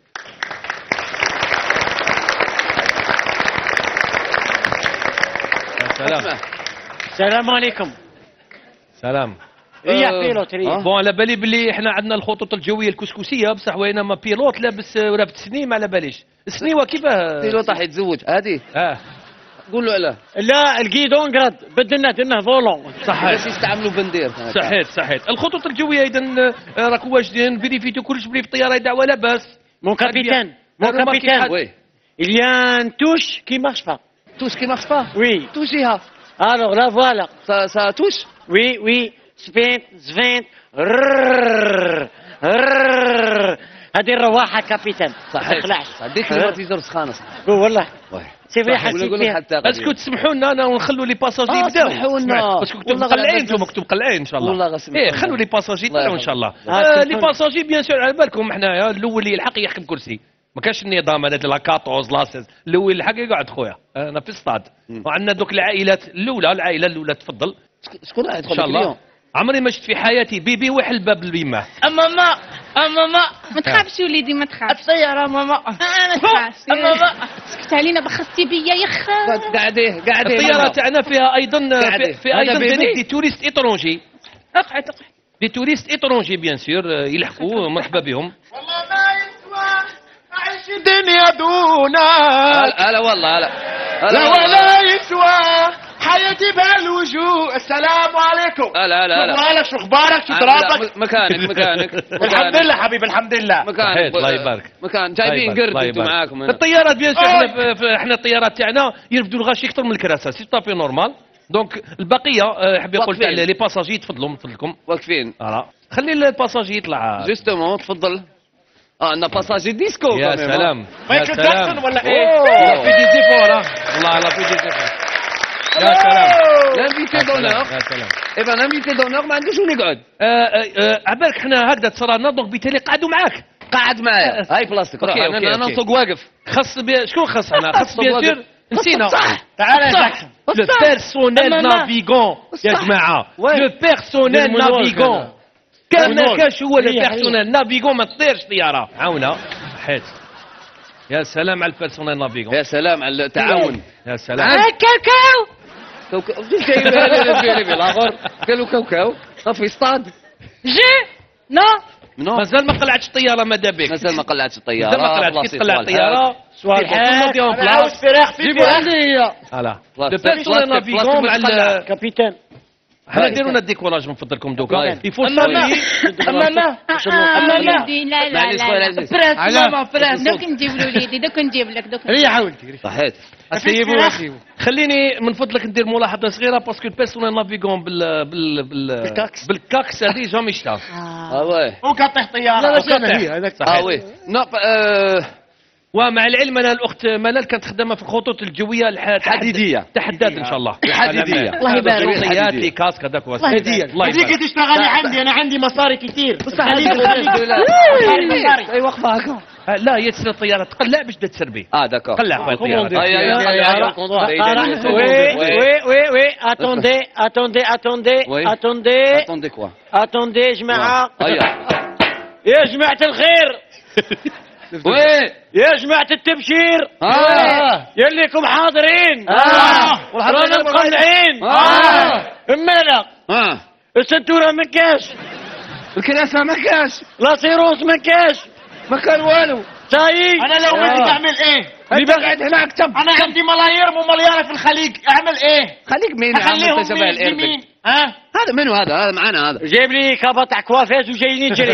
سلام السلام عليكم. سلام ريح بيلوت ريح. بون على بالي بلي احنا عندنا الخطوط الجويه الكسكسيه بصح وينما بيلوت لابس رابط سني ما على باليش السنيوه كيفاه بيلوت راح يتزوج هادي اه قول له علاه لا الجيدون قرد بدلنا درناه فولون صحيح باش يستعملوا بندير صحيح صحيح. الخطوط الجويه اذا راكم واجدين فيريفيتو كلش بلي الطياره يدعوا لاباس. مون كابيتان مون كابيتان وي il y a un touche qui marche pas. توش كي مارش با Oui. توشيها Alors là voilà. سا سا توش Oui oui. سفينت سفينت رررررر. رررررر. هذه الرواحه كابيتان. صحيح تخلعش. ديك كليماتيزور سخانه قول والله. وي سي في حسيت فيها. اسكو تسمحوا لنا انا ونخلوا لي باساجي آه، يبداو سمحوا لنا. باسكو كنتم والله مقلعين غير انتم كنتم مقلعين ان شاء الله والله غير سمحوا ايه لنا. خلوا لي باساجي الله يطلعوا ان يرحمه. شاء الله. آه، آه، تلفون. لي باساجي بيان سور على بالكم حنايا الاول اللي يلحق يحكم كرسي ما كاش النظام هذا لا أربعطاش لا ستة الاول يلحق يقعد خويا انا في الصاد وعندنا دوك العائلات الاولى العائله الاولى تفضل شكون راح ان يدخل شاء اليوم الله. عمري ما شفت في حياتي بيبي ويحل الباب لبيماه. ماما ماما ما تخافش وليدي ما تخافش. الطياره ماما ما تخافش. ماما سكت علينا بخستي بيا يا خا. قاعديه قاعديه الطياره تاعنا فيها ايضا في, في هذا ايضا بيبي. ذلك دي توريست اترونجي اقعد اقعد. دي توريست اترونجي بيان سور يلحقوا مرحبا بهم. والله ما يسوى اعيش الدنيا دونا هلا والله هلا لا ولا يسوى تحياتي بهالوجوه. السلام عليكم. لا لا لا شو اخبارك شو اخبارك شو ترابك؟ مكانك مكانك. الحمد لله حبيبي الحمد لله. مكانك الله يبارك. مكان جايبين قرد انتم معاكم هنا. الطيارات بيان سور احنا في- احنا الطيارات تاعنا يرفدوا الغاشي اكثر من الكراسه سي طافي نورمال. دونك البقيه آه، حاب يقول تاع واقفين. لي باساجي تفضلوا من فضلكم. واقفين. فوالا خلي الباساجي يطلع. جوستومون تفضل. اه عندنا باساجي ديسكو. يا سلام يا مايكل سلام. جاكسون ولا ايه؟ لا في دي زيفور ها. والله لا في دي زيفور. يا سلام لانفيتي يا دونور. سلام يا سلام. اذا لانفيتي دونور ما عندوش وين يقعد. آه، آه، آه، عبالك احنا هكذا تصرالنا دونك بالتالي قعدوا معاك. قعد معايا. هاي بلاصتك. روح أوكي، انا أوكي، انا أوكي. نسوق واقف. خص بي... شكون خص انا خص بيان واقف. سور نسينا. صح. تعال يا جاكسون. لو بيرسونيل نافيغون يا جماعه لو بيرسونيل نافيغون كان ما كانش هو لو بيرسونيل نافيغون ما تطيرش طياره عاونه حيت يا سلام على البيرسونيل نافيغون يا سلام على التعاون. يا سلام كاوكاو. كاوكاو. الاخر قالوا كاوكاو. في اصطاد. Je Non. نو. مازال ما قلعتش الطياره ماذا بك مازال ما قلعتش الطياره. مازال ما قلعتش كي تقلع الطياره سؤال حاجه اون بلاص فراخ في جيبوا عندي. فوالا بلاصتك- لو بيرسونيل بلاصتك- نافيغون مع بلاصتك ال- كابيتان. حنا نديروا لنا الديكوراج من فضلكم دوكا طيب. يفو أماما سوري أماما أماما لا لا معليش خويا لا العزيز. فراس على- ماما فراس دوك نجيب لوليدي دوك نجيب لك دوك هي حاولتي صحيت. اسيبوا اسيبوا. خليني من فضلك ندير ملاحظه صغيره باسكو البيرسونيل نافيغون بال بال بال بالكاكس. بالكاكس هذه جامي شتا اه وي. وكطيح طياره. لا، لا، وكطيح. هذاك اه وي. نو آه، ومع العلم انا الاخت منال كانت خدامه في الخطوط الجويه الح- حديدية. تحداد ان شاء الله الحديدية. الله يبارك. الشخصيات لي كاسك هذاك هو هديه. الله هذيك يبارك تشتغلي عندي انا عندي مصاري كثير. الخليج الحمد لله. مصاري. اي وقفه هكا. آه، لا هي تسرى الطياره تقلع باش تسربي اه داكور. قلع خويا الطياره هيا هيا قلع. Oui, oui, oui, oui, attendez, attendez, attendez, Oui. attendez, اتوندي كوا. attendez, جماعة. هيا. يا جماعة الخير، وي. يا جماعة التبشير، اه. يليكم حاضرين. آه. رانا مقنعين. آه. مالا، اه. السنتورة ما كاش، الكراسه ما كاش. لا سيروس ما كاش، ما كان والو. تاي. انا لو آه. بدي تعمل ايه؟ اللي بقعد هناك كم؟ انا عندي ملايير مو مليارة في الخليج، اعمل ايه؟ خليك مين يا عم اخليهم انت شبه مين القرد. مين؟ ها؟ هذا منو هذا؟ هذا معانا هذا. جايب لي كابا تاع كوافيس وجايين يجري.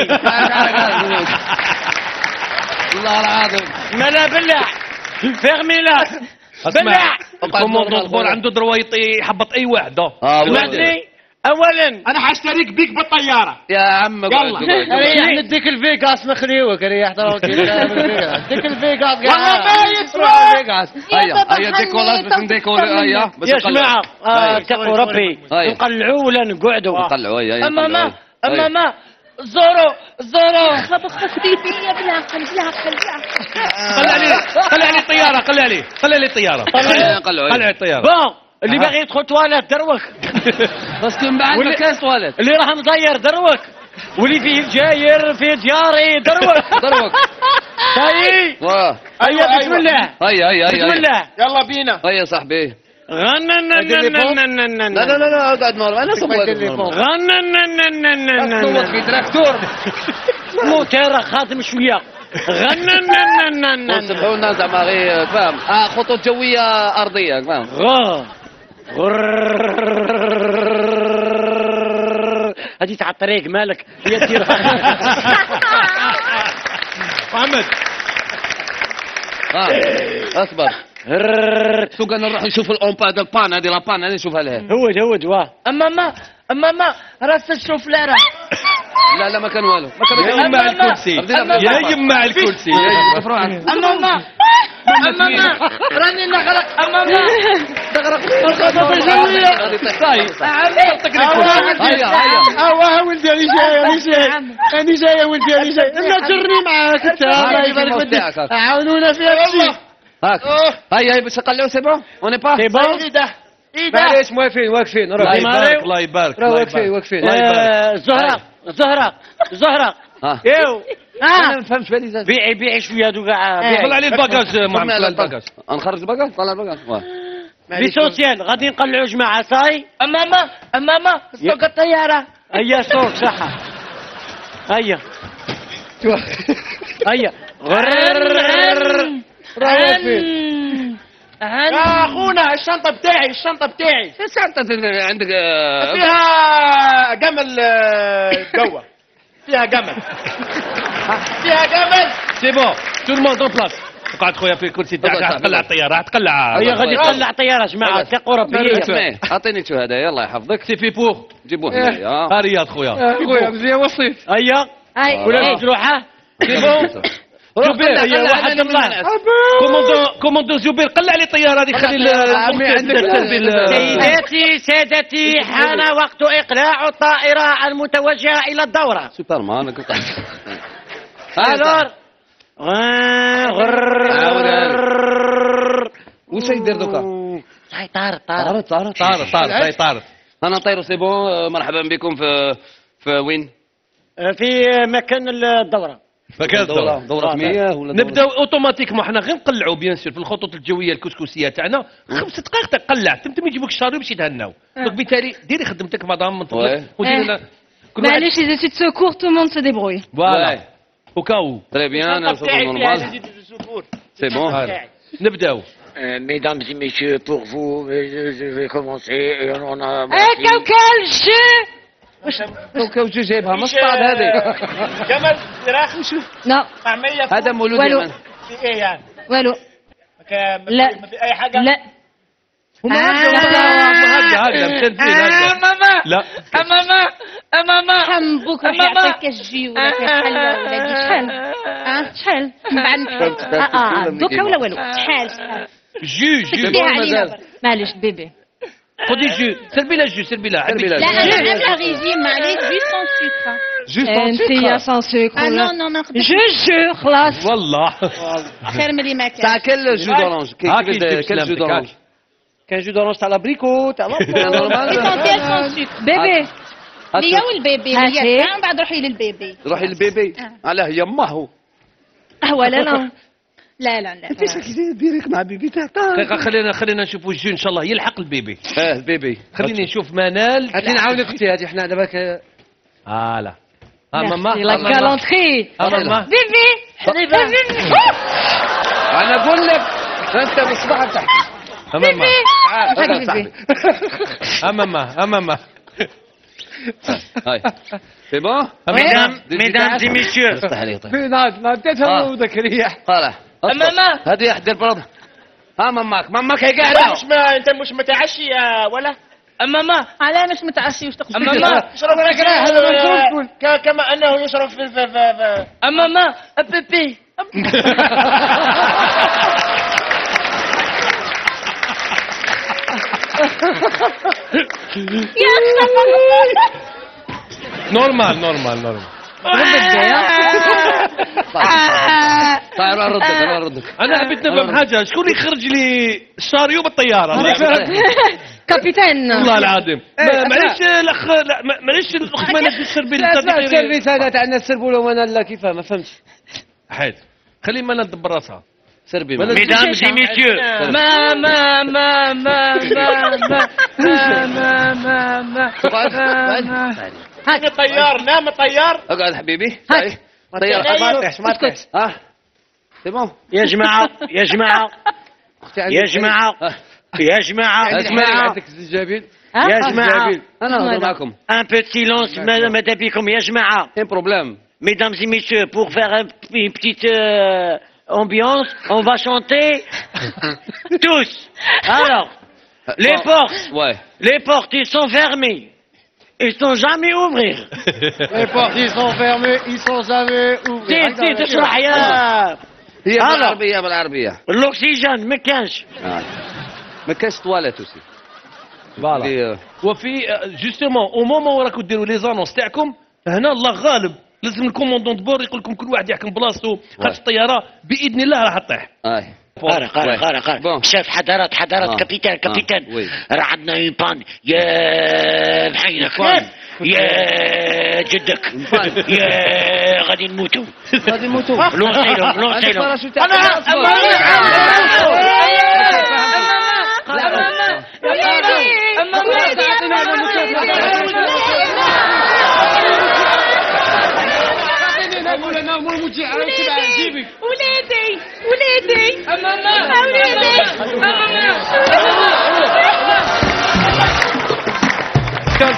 والله العظيم. ملا بالله فيرمي لا بالله. الكوموندون دبور عنده دروايط يحبط اي واحد اه سمعتني؟ اولا انا حاشتريك بيك بالطياره. يا عم يلا ريح نديك الفيغاس نخليوك ريح نديك الفيغاس والله ما يسوى. هيا هيا ديكولاج باش نديكو. هيا باش يا جماعه هيا. اتقوا ربي هيا. نقلعوا ولا نقعدوا. نقلعوا. هيا أماما أماما زورو زورو خبخ خفيفية بالعقل بالعقل بالعقل. قلع لي قلع لي الطياره قلع لي قلع لي الطياره نقلعوا. قلع لي الطياره بون اللي باغي يدخل تواليت دروك، بس من بعد ما كاس تواليت. اللي راح مضير دروك، واللي فيه الجاير في دياري دروك. دروك. هاي واه. هيا بسم الله هيا هيا بسم هيا. الله يلا بينا. هيا صاحبي. غنن لا لا لا لا اقعد نور. انا صوت غنن في تراكتور. موتير خادم شويه. غنن سمحونا زعما غير فاهم. اه خطوط جويه ارضيه فاهم. غا هذه تاع الطريق مالك هي دير. محمد اه اصبر. سوق انا نروح نشوف الاومبا دو البان. هذه لابان هذه نشوفها لها. هود هود واه. أماما أماما راس الشوفلارة. لا لا ما كان والو. ما كان يا يما الكرسي يا يما الكرسي أماما أماما راني نغرق أماما تغرق. طيب هيا هيا. اه ولدي انا جاي انا جاي انا جاي يا ولدي انا جاي. لا تجرني معاك انت. الله يبارك فيك. عاونونا في هذا الشيء. هاك هيا هيا باش نقلعوا. سي بون اون اي با. سي بون. ايده ايده. معليش موافقين واقفين الله راه يبارك الله يبارك راه واقفين واقفين. زهرة زهرة زهرة ها. يو انا ما نفهمش بالي زاد. بيعي بيعي شويه هادو كاع طلع بيعي. لي الباكاج محمد طلع الباكاج. نخرج الباكاج. طلع الباكاج. واه. بسوسيال غادي نقلعوا جماعه صاي. أماما أماما سوق الطيارة. هيا صوت صحة. هيا هيا راه واقفين. يا اخونا الشنطه بتاعي الشنطه بتاعي الشنطه عندك آه، فيها جمل آه، جوه فيها جمل فيها جمل. سي بون تو الموند اون بلاس. قعد خويا في الكرسي تاعك راح تقلع الطياره راح تقلع. هي غادي تقلع طياره جماعه ثقوا ربي. اسمعي اعطيني شو هذا يلا يحفظك. سي في بور جيبوه هنايا. ها رياض خويا. خويا مزيان وصيف. هيا هاي ولا مجروحه. سي بون زبير هي واحد الله. كوموندو كوموندو زبير قلع لي الطياره هذه خلي سيداتي سادتي حان وقت اقلاع الطائره المتوجهه الى الدوره. سوبرمان كنت الور وش يدير دوكا؟ صاي طارت طارت طارت طارت طارت طارت. انا نطيروا سي بون. مرحبا بكم في في وين؟ في مكان الدوره. مكان الدوره. دورة مياه ولا نبداو اوتوماتيكمون حنا غير نقلعوا بيان سور في الخطوط الجويه الكسكسيه تاعنا خمس دقائق تقلع تم يجيبوك الشاري باش يتهناو. دونك بالتالي ديري خدمتك مدام من فضلك وديري لنا كل واحد. معليش les études secours tout le monde se débrouille. فوالا au cas où. Très bien, انا شوف نورمال. سي بون. نبداو. Mesdames et messieurs, pour vous, je vais commencer. On a. Eh كوكل jeu. كوكا وجو جايبها مسطاد هذه. جمل فراخ وشوف Non طعميه هذا مولود والو. يمن. في ايه يعني؟ والو. ما لا. في اي حاجه؟ لا. هكذا هكذا مسلفين هكذا. ماما لا. ماما ماما حمبوك راح يعطيك الجي ولا في حلوه ولا دي شحال اه شحال من بعد اه اه دوكا ولا والو شحال شحال جو جو. تكفيها علينا معليش بيبي خذي جو سربي لها جو سربي لها. لا انا عامله ريجيم معليش جو سون سكر انت سون سكر اه نو نو ناخذ جو جو خلاص والله خير من اللي ما كان تاع كل جو دورانج كل جو دورانج كان جو دورانج تاع لابريكو تاع ليسونسيال سون سكر بيبي ليا والبيبي ليا من بعد روحي للبيبي روحي للبيبي علاه يمه هو لا لا لا لا لا انت كي ديريك مع بيبي تاع دقيقة خلينا خلينا نشوفوا الجو ان شاء الله يلحق البيبي. اه البيبي خليني نشوف منال. هاتي نعاونك اختي هذه حنا دابا فوالا. ها ماما لا كالونتري ها ماما بيبي حبيبه انا اقول لك انت مصباح تحت. ها ماما بيبي ها ماما ها ماما. هاي سي بون. Mesdames, mesdames et messieurs. ناض ناض تفهموا ريح. طالع ماما هذه احد البرد. ها ماماك ماماك هي انت قاعده. مش ما انت مش متعشي يا ولا؟ ماما علاه مش متعشي وش تقصد ماما يشرب لك راح كما انه يشرب في في في ماما بيبي. نورمال نورمال نورمال. طيب انا ردك انا ردك. انا حبيت نفهم حاجه شكون اللي يخرج لي الشاريو بالطياره؟ كابيتان والله العظيم معليش الاخ لا معليش الاخت منال السربي السيرفيس هذا تاعنا السربول وانا لا كيفاه ما فهمتش. حيت خلي منال تدبر راسها. سربي Mesdames et messieurs. ما ما ما ما ما ما ما ما نام الطيار نام الطيار. اقعد حبيبي. طيار ما تحش ما تحش. اه سي بون. يا جماعة يا جماعة يا جماعة يا جماعة يا جماعة عندك الزجاجيل. يا جماعة انا نهضر معكم. un peu de silence ماذا بكم يا جماعة. كاين بروبليم. Mesdames et messieurs, pour faire un- une petite euh, ambiance, on va chanter tous. Alors, les portes, Ouais. les portes, ils sont fermées. Ils sont jamais ouvrir. Les portes ils sont fermés, ils sont jamais ouverts. Si, si, تشرح يا هي هلا. بالعربيه بالعربيه. الأكسجين ما كانش. آه. ما كاش تواليت اوسي. فوالا. وفي جوستومون او مومون وين راكم ديروا لي زانونس تاعكم هنا الله غالب لازم الكوموندون دبور يقول لكم كل واحد يحكم بلاصتو خاطر الطياره باذن الله راح تطيح. اي قارة قارة قارة قارة شاف حضارات حضارات كابيتان كابيتان راه عندنا اون بان يا بحينك يا جدك يا غادي نموتوا غادي نموتوا. لونسيلهم لونسيلهم ولادي ولادي ولادي ولادي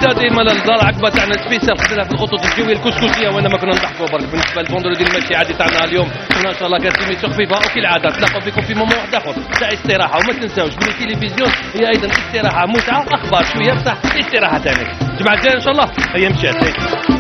كالعاده ديما الدار عقبه تاعنا سبيسيال خدنا في الخطوط الجويه الكسكسيه وين ما كنا نضحكوا برك. بالنسبه للفوندردي المشي عادي تاعنا اليوم كنا ان شاء الله كانت ايميسيون خفيفه وكالعاده نتلاقوا بكم في مومون واحد اخر تاع استراحه. وما تنساوش بلي التلفزيون هي ايضا استراحه متعه اخبار شويه بصح استراحه ثاني. جمعه الجايه ان شاء الله هي مشات.